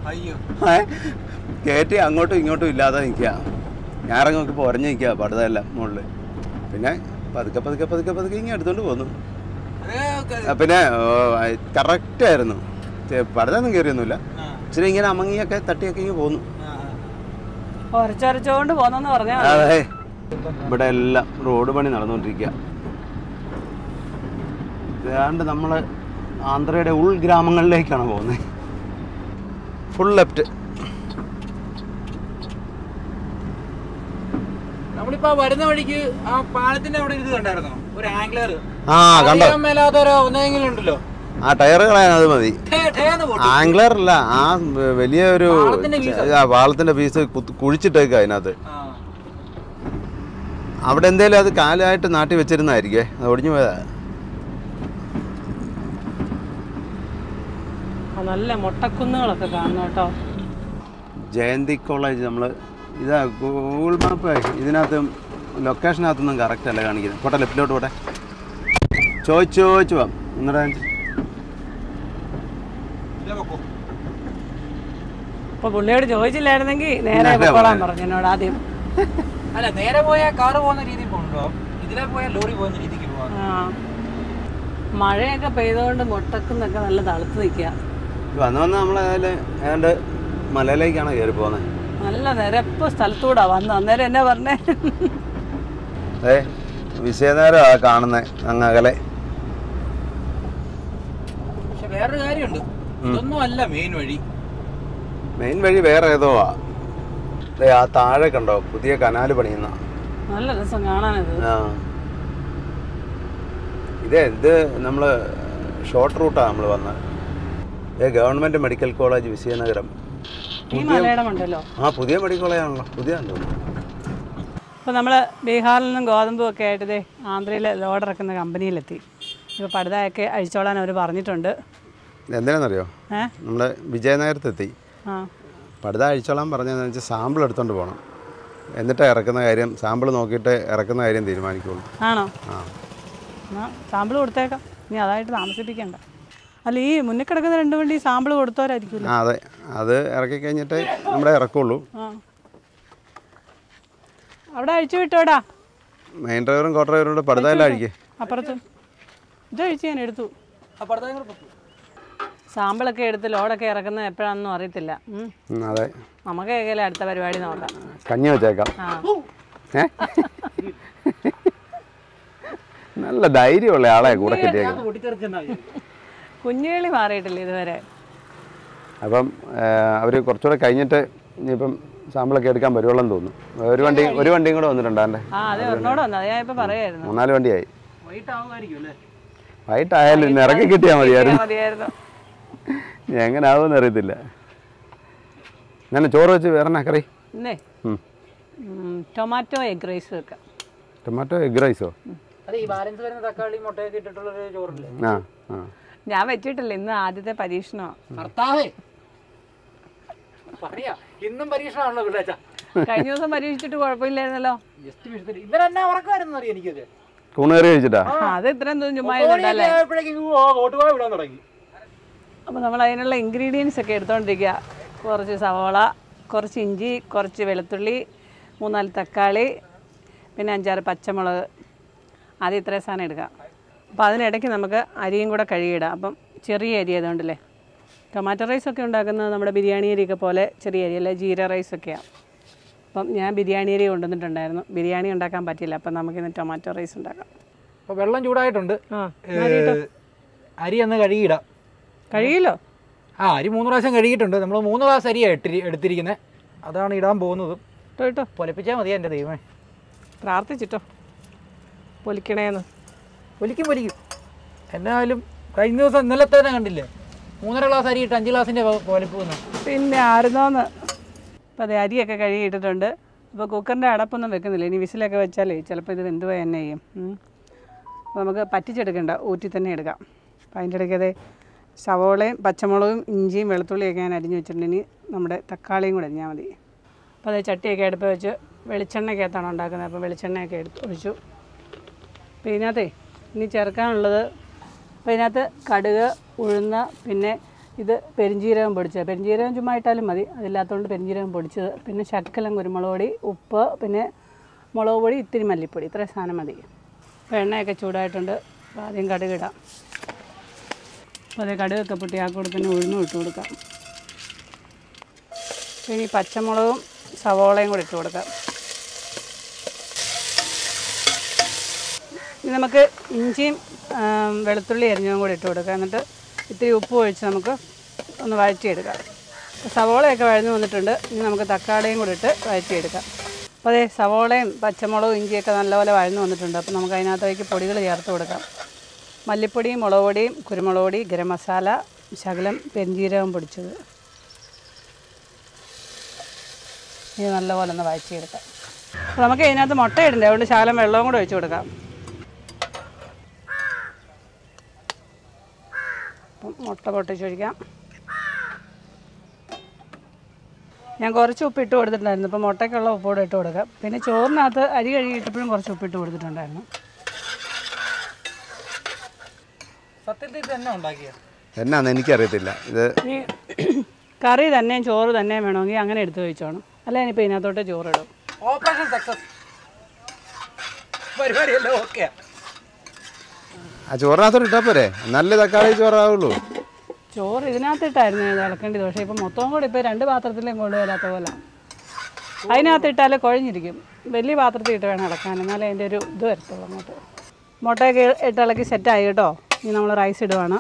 കയറ്റി അങ്ങോട്ടും ഇങ്ങോട്ടും ഇല്ലാതെ നിൽക്കുക. ഞാറങ്ങി നോക്കിയപ്പോൾ ഉറഞ്ഞു നിൽക്കുക പടുതയെല്ലാം മുകളിൽ. പിന്നെ പതുക്കെ പതുക്കെ പതുക്കെ പതുക്കെ ഇങ്ങനെ എടുത്തോണ്ട് പോന്നു. പിന്നെ കറക്റ്റായിരുന്നു. പടുതൊന്നും കയറിയൊന്നുമില്ല. ഇച്ചിരി ഇങ്ങനെ അമങ്ങിയൊക്കെ തട്ടിയൊക്കെ ഇങ്ങനെ പോന്നു. അതെ ഇവിടെ എല്ലാം റോഡ് പണി നടന്നുകൊണ്ടിരിക്കുക. ഏതാണ്ട് നമ്മൾ ആന്ധ്രയുടെ ഉൾഗ്രാമങ്ങളിലേക്കാണ് പോകുന്നത്. Full left. നമ്മളിപ്പോ വരുന്ന വഴിക്ക് ആ പാലത്തിന്റെ അവിടെ ഇത് കണ്ടായിരുന്നോ? ഒരു ആംഗ്ലർ. ആ കണ്ടോ? മേലാത്തൊരു ഒന്നെങ്കിലും ഉണ്ടല്ലോ. ആ ടയർ കളയാൻ അത് മതി. ആംഗ്ലർ അല്ല, ആ വലിയ ഒരു വാളത്തിന്റെ പീസ് കുഴിച്ചിട്ടേക്ക അതിനകത്ത്. അവിടെ എന്തേലും അത് കാലായിട്ട് നാട്ടി വെച്ചിരുന്നായിരിക്കേ, അത് ഒടിഞ്ഞു പോയതാ. നല്ല മൊട്ടക്കുന്നുകളൊക്കെ കാണുന്നു കേട്ടോ. ജയന്തി കോളേജ് നമ്മൾ ഇതാ ഗൂഗിൾ മാപ്പ് ഇതിനകത്ത് ലൊക്കേഷനകത്തൊന്നും കറക്റ്റ് അല്ല കാണിക്കുന്നത്. പോട്ടെ ലെഫ്റ്റിലോട്ട് പോട്ടെ. ചോദിച്ചു ചോദിച്ചു പോവാം. ഒന്നര ഇപ്പൊ പുള്ളിയോട് ചോദിച്ചില്ലായിരുന്നെങ്കിൽ നേരെ പോകാൻ പറഞ്ഞു എന്നോട് ആദ്യം. അല്ല നേരെ പോയാ കാറ് പോകുന്ന രീതിയിൽ പോകണ്ടോ, ഇതിലെ പോയാൽ ലോറി പോകുന്ന രീതിക്ക് പോകാം. ആ മഴയൊക്കെ പെയ്തുകൊണ്ട് മുട്ടക്കുന്നൊക്കെ നല്ല തളുത്ത് നിൽക്കുക. വന്ന് വന്ന് നമ്മളേതായാലും ഏതാണ്ട് മലയിലേക്കാണ് കയറി പോകുന്നത്. നല്ല നിരപ്പ് സ്ഥലത്തൂടാ വന്ന്. അന്നേരം എന്നാ പറഞ്ഞേ? ഏ വിശേനേരം ആ കാണുന്നേ അങ്ങകലെ. പക്ഷെ വേറൊരു കാര്യമുണ്ട്, ഇതൊന്നും അല്ല മെയിൻ വഴി. മെയിൻ വഴി വേറെ ഏതോ ആ. ആ താഴെ കണ്ടോ പുതിയ കനാല് പണിയുന്ന. നല്ല രസം കാണാനത്. ആ ഇതേ ഇത് നമ്മള് ഷോർട്ട് റൂട്ടാണ് നമ്മൾ വന്നത്. ഏ ഗവൺമെന്റ് മെഡിക്കൽ കോളേജ് വിജയനഗരം. ആ പുതിയ മെഡിക്കൽ കോളേജാണല്ലോ, പുതിയ തോന്നുന്നു. അപ്പോൾ നമ്മൾ ബീഹാറിൽ നിന്നും ഗോതമ്പും ഒക്കെ ആയിട്ട് ഇതേ ആന്ധ്രയിൽ ലോഡ് ഇറക്കുന്ന കമ്പനിയിലെത്തി. ഇപ്പോൾ പടുതയൊക്കെ അഴിച്ചോളാൻ അവർ പറഞ്ഞിട്ടുണ്ട്. എന്തിനാണെന്നറിയോ? ഏ നമ്മൾ വിജയനഗരത്തെത്തി. ആ പടുത അഴിച്ചോളാൻ പറഞ്ഞതെന്ന് വെച്ചാൽ സാമ്പിൾ എടുത്തോണ്ട് പോകണം. എന്നിട്ട് ഇറക്കുന്ന കാര്യം സാമ്പിൾ നോക്കിയിട്ട് ഇറക്കുന്ന കാര്യം തീരുമാനിക്കുള്ളൂ. ആണോ? ആ എന്നാൽ സാമ്പിൾ കൊടുത്തേക്കാം. ഇനി അതായിട്ട് താമസിപ്പിക്കണ്ട. അല്ല ഈ മുന്നിൽ കിടക്കുന്ന രണ്ട് വണ്ടി സാമ്പിൾ കൊടുത്തവരായിരിക്കും. ആ അതെ, അത് ഇറക്കി കഴിഞ്ഞിട്ട് നമ്മുടെ ഇറക്കുള്ളൂ. ആ അവിടെ അഴിച്ചു വിട്ടോടാ. മെയിൻ ഡ്രൈവറും കോ ഡ്രൈവറും പടുതയെല്ലാം അഴിക്കേ. അപ്പുറത്ത് ഇത് അഴിച്ച് ഞാൻ എടുത്തു. സാമ്പിളൊക്കെ എടുത്ത് ലോഡൊക്കെ ഇറക്കുന്നത് എപ്പോഴാണെന്നും അറിയത്തില്ല. അതെ നമുക്ക് കേൾക്കല്ലേ അടുത്ത പരിപാടി നോക്കാം. കഞ്ഞി വെച്ചേക്കാം. നല്ല ധൈര്യമുള്ള ആളെ കൂടെ കിട്ടിയേക്കാം. കുഞ്ഞുകളി മാറിയിട്ടില്ല ഇതുവരെ. അപ്പം അവർ കുറച്ചുകൂടെ കഴിഞ്ഞിട്ട് ഇനിയിപ്പം സാമ്പിളൊക്കെ എടുക്കാൻ വരുവോളെന്ന് തോന്നുന്നു. ഒരു വണ്ടി ഒരു വണ്ടിയും കൂടെ വന്നിട്ടുണ്ടാണ്ടേ. മൂന്നാല് വണ്ടിയായി. വൈകിട്ടായാലും ഇന്ന് ഇറക്കി കിട്ടിയാൽ മതിയായിരുന്നു. എങ്ങനാവുമെന്ന് അറിയത്തില്ല. ഞാൻ ചോറ് വെച്ച് വേറെ കറി ടൊമാറ്റോ എഗ് റൈസ് വെക്കാം. ടൊമാറ്റോ എഗ് റൈസോ? ഞാൻ വെച്ചിട്ടില്ല, ഇന്ന് ആദ്യത്തെ പരീക്ഷണമാണ്. കഴിഞ്ഞ ദിവസം പരീക്ഷിച്ചിട്ട് കുഴപ്പമില്ലായിരുന്നല്ലോ. കൂണുകറി കഴിച്ചിട്ടാ? അത് ഇത്രയും ചുമ്മാ. അപ്പൊ നമ്മൾ അതിനുള്ള ഇൻഗ്രീഡിയൻസ് ഒക്കെ എടുത്തോണ്ടിരിക്കുക. കുറച്ച് സവോള, കുറച്ച് ഇഞ്ചി, കുറച്ച് വെളുത്തുള്ളി, മൂന്നാല് തക്കാളി, പിന്നെ അഞ്ചാറ് പച്ചമുളക്. ആദ്യം ഇത്രയും സാധനം എടുക്കാം. അപ്പോൾ അതിനിടയ്ക്ക് നമുക്ക് അരിയും കൂടെ കഴുകിയിടാം. അപ്പം ചെറിയ അരി ആയതുകൊണ്ടല്ലേ. ടൊമാറ്റോ റൈസൊക്കെ ഉണ്ടാക്കുന്നത് നമ്മുടെ ബിരിയാണി അരിയൊക്കെ പോലെ ചെറിയ അരി അല്ല, ജീര റൈസൊക്കെയാണ്. അപ്പം ഞാൻ ബിരിയാണി അരി കൊണ്ടുവന്നിട്ടുണ്ടായിരുന്നു. ബിരിയാണി ഉണ്ടാക്കാൻ പറ്റില്ല. അപ്പം നമുക്കിന്ന് ടൊമാറ്റോ റൈസ് ഉണ്ടാക്കാം. അപ്പോൾ വെള്ളം ചൂടായിട്ടുണ്ട്. അരി ഒന്ന് കഴുകിയിടാം. കഴുകിയല്ലോ? ആ, അരി മൂന്ന് പ്രാവശ്യം കഴുകിയിട്ടുണ്ട്. നമ്മൾ മൂന്ന് ഗ്ലാസ് അരിയാണ് ഇട്ടി എടുത്തിരിക്കുന്നത്. അതാണ് ഇടാൻ പോകുന്നത്. കേട്ടോ, പൊലിപ്പിച്ചാൽ മതിയാ എൻ്റെ ദൈവമേ. പ്രാർത്ഥിച്ചിട്ടോ പൊലിക്കണേന്ന്. പൊലിക്കും പൊലിക്കും. എന്നാലും കഴിഞ്ഞ ദിവസം ഇന്നലെ തന്നെ കണ്ടില്ലേ, മൂന്നര ഗ്ലാസ് അരി ഇട്ട് അഞ്ച് ഗ്ലാസിൻ്റെ പൊലിപ്പ് വന്നു. പിന്നെ ആയിരുന്നോന്ന്. അപ്പോൾ അത് അരിയൊക്കെ കഴുകിയിട്ടിട്ടുണ്ട്. അപ്പോൾ കുക്കറിൻ്റെ അടപ്പൊന്നും വെക്കുന്നില്ല. ഇനി വിസിലൊക്കെ വെച്ചാലേ ചിലപ്പോൾ ഇത് വെന്ത് പോയി തന്നെ ചെയ്യും. അപ്പോൾ നമുക്ക് പറ്റിച്ചെടുക്കണ്ട, ഊറ്റി തന്നെ എടുക്കാം. അപ്പോൾ അതിൻ്റെ ഇടയ്ക്ക് അതേ സവോളയും പച്ചമുളകും ഇഞ്ചിയും വെളുത്തുള്ളിയൊക്കെ ഞാൻ അരിഞ്ഞ് വെച്ചിട്ടുണ്ട്. ഇനി നമ്മുടെ തക്കാളിയും കൂടെ അരിഞ്ഞാൽ മതി. അപ്പോൾ അത് ചട്ടിയൊക്കെ അടുപ്പ് വെച്ച് വെളിച്ചെണ്ണയ്ക്കകത്താണ് ഉണ്ടാക്കുന്നത്. അപ്പോൾ വെളിച്ചെണ്ണയൊക്കെ എടുത്ത് ഒഴിച്ചു. അപ്പോൾ ഇതിനകത്തേ ഇനി ചേർക്കാനുള്ളത്, അപ്പോൾ ഇതിനകത്ത് കടുക്, ഉഴുന്ന്, പിന്നെ ഇത് പെരിഞ്ജീരകം പൊടിച്ചത്. പെരിഞ്ജീരകം ചുമ്മാ ഇട്ടാലും മതി, അതില്ലാത്തതുകൊണ്ട് പെരിഞ്ജീരകം പൊടിച്ചത്. പിന്നെ ശകലം കുരുമുളക് പൊടി, ഉപ്പ്, പിന്നെ മുളക് പൊടി, ഇത്തിരി മല്ലിപ്പൊടി. ഇത്രയും സാധനം മതി. അപ്പോൾ എണ്ണയൊക്കെ ചൂടായിട്ടുണ്ട്. അപ്പോൾ ആദ്യം കടുക് ഇടാം. അപ്പോൾ അതേ കടുകൊക്കെ പൊട്ടി ആ കൂടെ തന്നെ ഉഴുന്നും ഇട്ട് കൊടുക്കാം. പിന്നെ ഈ പച്ചമുളകും സവോളയും കൂടെ ഇട്ട് കൊടുക്കാം. ഇനി നമുക്ക് ഇഞ്ചിയും വെളുത്തുള്ളി അരിഞ്ഞതും കൂടി ഇട്ട് കൊടുക്കാം. എന്നിട്ട് ഇത്തിരി ഉപ്പ് ഒഴിച്ച് നമുക്ക് ഒന്ന് വഴറ്റിയെടുക്കാം. സവോളയൊക്കെ വഴഞ്ഞു വന്നിട്ടുണ്ട്. ഇനി നമുക്ക് തക്കാളിയും കൂടി ഇട്ട് വഴറ്റിയെടുക്കാം. അപ്പോൾ അതേ സവോളയും പച്ചമുളകും ഇഞ്ചിയൊക്കെ നല്ലപോലെ വഴഞ്ഞു വന്നിട്ടുണ്ട്. അപ്പോൾ നമുക്ക് അതിനകത്തേക്ക് പൊടികൾ ചേർത്ത് കൊടുക്കാം. മല്ലിപ്പൊടിയും മുളക് പൊടിയും കുരുമുളക് പൊടി, ഗരം മസാല, ശകലം പെരിഞ്ജീരകം പൊടിച്ചത്. ഇത് നല്ലപോലെ ഒന്ന് വഴറ്റിയെടുക്കാം. അപ്പോൾ നമുക്ക് ഇതിനകത്ത് മുട്ട ഇടണ്ടേ, അതുകൊണ്ട് ശകലം വെള്ളവും കൂടെ ഒഴിച്ച് കൊടുക്കാം. മുട്ട പൊട്ടിച്ചൊഴിക്കാം. ഞാൻ കുറച്ച് ഉപ്പ് ഇട്ട് കൊടുത്തിട്ടുണ്ടായിരുന്നു. അപ്പോൾ മുട്ടയ്ക്കുള്ള ഉപ്പോടെ ഇട്ട് കൊടുക്കാം. പിന്നെ ചോറിനകത്ത് അരി കഴുകിയിട്ടപ്പോഴും കുറച്ച് ഉപ്പിട്ട് കൊടുത്തിട്ടുണ്ടായിരുന്നു. സത്യത്തിൽ ഇത് തന്നെ ഉണ്ടാക്കിയത് എന്നാന്ന് എനിക്കറിയത്തില്ല. ഇത് ഈ കറി തന്നെയും ചോറ് തന്നെയും വേണമെങ്കിൽ അങ്ങനെ എടുത്ത് കഴിച്ചോണം. അല്ല ഞാനിപ്പോൾ ഇതിനകത്തോട്ട് ചോറിടും. ഓപ്പറേഷൻ സക്സസ് പരിപാടിയല്ലോ. ഓക്കെ, ആ ചോറിനകത്തോട്ട് ഇട്ടാൽ പോരെ, നല്ല തക്കാളി ചോറാവുള്ളൂ. ചോറ് ഇതിനകത്തിട്ടായിരുന്നു ഇത് ഇളക്കേണ്ടത്. പക്ഷേ ഇപ്പം മൊത്തം കൂടി ഇപ്പോൾ രണ്ട് പാത്രത്തിലേയും കൊണ്ടുവരാത്ത പോലെ അതിനകത്ത് ഇട്ടാൽ കുഴഞ്ഞിരിക്കും. വലിയ പാത്രത്തിൽ ഇട്ട് വേണം ഇളക്കാൻ, എന്നാലേ അതിൻ്റെ ഒരു ഇത് വരത്തുള്ളൂ. അങ്ങോട്ട് മുട്ടയൊക്കെ ഇട്ട് ഇളക്കി സെറ്റായി കേട്ടോ. ഇനി നമ്മൾ റൈസ് ഇടുവാണ്.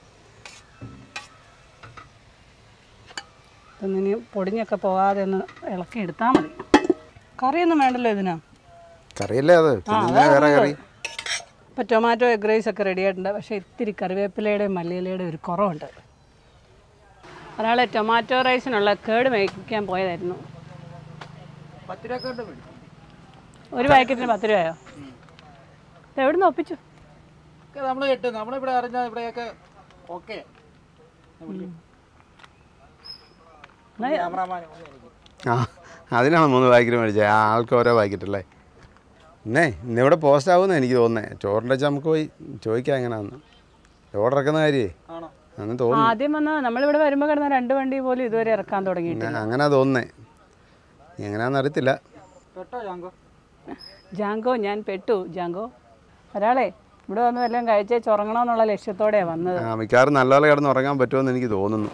ഒന്നിനി പൊടിഞ്ഞൊക്കെ പോകാതെ ഒന്ന് ഇളക്കി എടുത്താൽ മതി. കറിയൊന്നും വേണ്ടല്ലോ ഇതിന്. കറിയല്ലേ അത്, വേറെ കറി. ഇപ്പോൾ ടൊമാറ്റോ എഗ് റൈസ് ഒക്കെ റെഡി ആയിട്ടുണ്ട്. പക്ഷേ ഇത്തിരി കറിവേപ്പിലയുടെയും മല്ലിയിലയുടെയും ഒരു കുറവുണ്ട്. ഒരാളെ ടൊമാറ്റോ റൈസിനുള്ള കേട് മേടിക്കാൻ പോയതായിരുന്നു. പത്ത് രൂപ ഒരു പാക്കറ്റിന് പത്ത് രൂപയോ? എവിടെ നിന്ന് ഒപ്പിച്ചു? നമ്മൾ കേട്ട് നമ്മളിവിടെ അറിഞ്ഞാൽ ഇവിടെയൊക്കെ ഓക്കെ. ആ, അതിനാണ് മൂന്ന് പാക്കറ്റ് മേടിച്ചത്. ആ ആൾക്ക് ഓരോ പാക്കറ്റല്ലേ. എന്നേ ഇന്നിവിടെ പോസ്റ്റ് ആവുമെന്ന് എനിക്ക് തോന്നുന്നത്. ചോറിൻ്റെ വെച്ചാൽ നമുക്ക് പോയി ചോദിക്കാം എങ്ങനെയാണെന്ന്. ഓർഡർ ഇറക്കുന്ന കാര്യമേ അങ്ങനെ തോന്നുന്നു. ആദ്യം വന്ന് നമ്മളിവിടെ വരുമ്പോൾ കിടന്ന രണ്ട് വണ്ടി പോലും ഇതുവരെ ഇറക്കാൻ തുടങ്ങിയിട്ടില്ല. അങ്ങനെ തോന്നുന്നേ, എങ്ങനെയാണെന്ന് അറിയത്തില്ല. ജാങ്കോ, ഞാൻ പെട്ടു ജാങ്കോ. ഒരാളെ ഇവിടെ വന്ന് വല്ലതും കഴിച്ചേ ചുറങ്ങണമെന്നുള്ള ലക്ഷ്യത്തോടെയാണ് വന്നത്. ആ, മിക്കവാറും നല്ലപോലെ കിടന്ന് ഉറങ്ങാൻ പറ്റുമെന്ന് എനിക്ക് തോന്നുന്നു.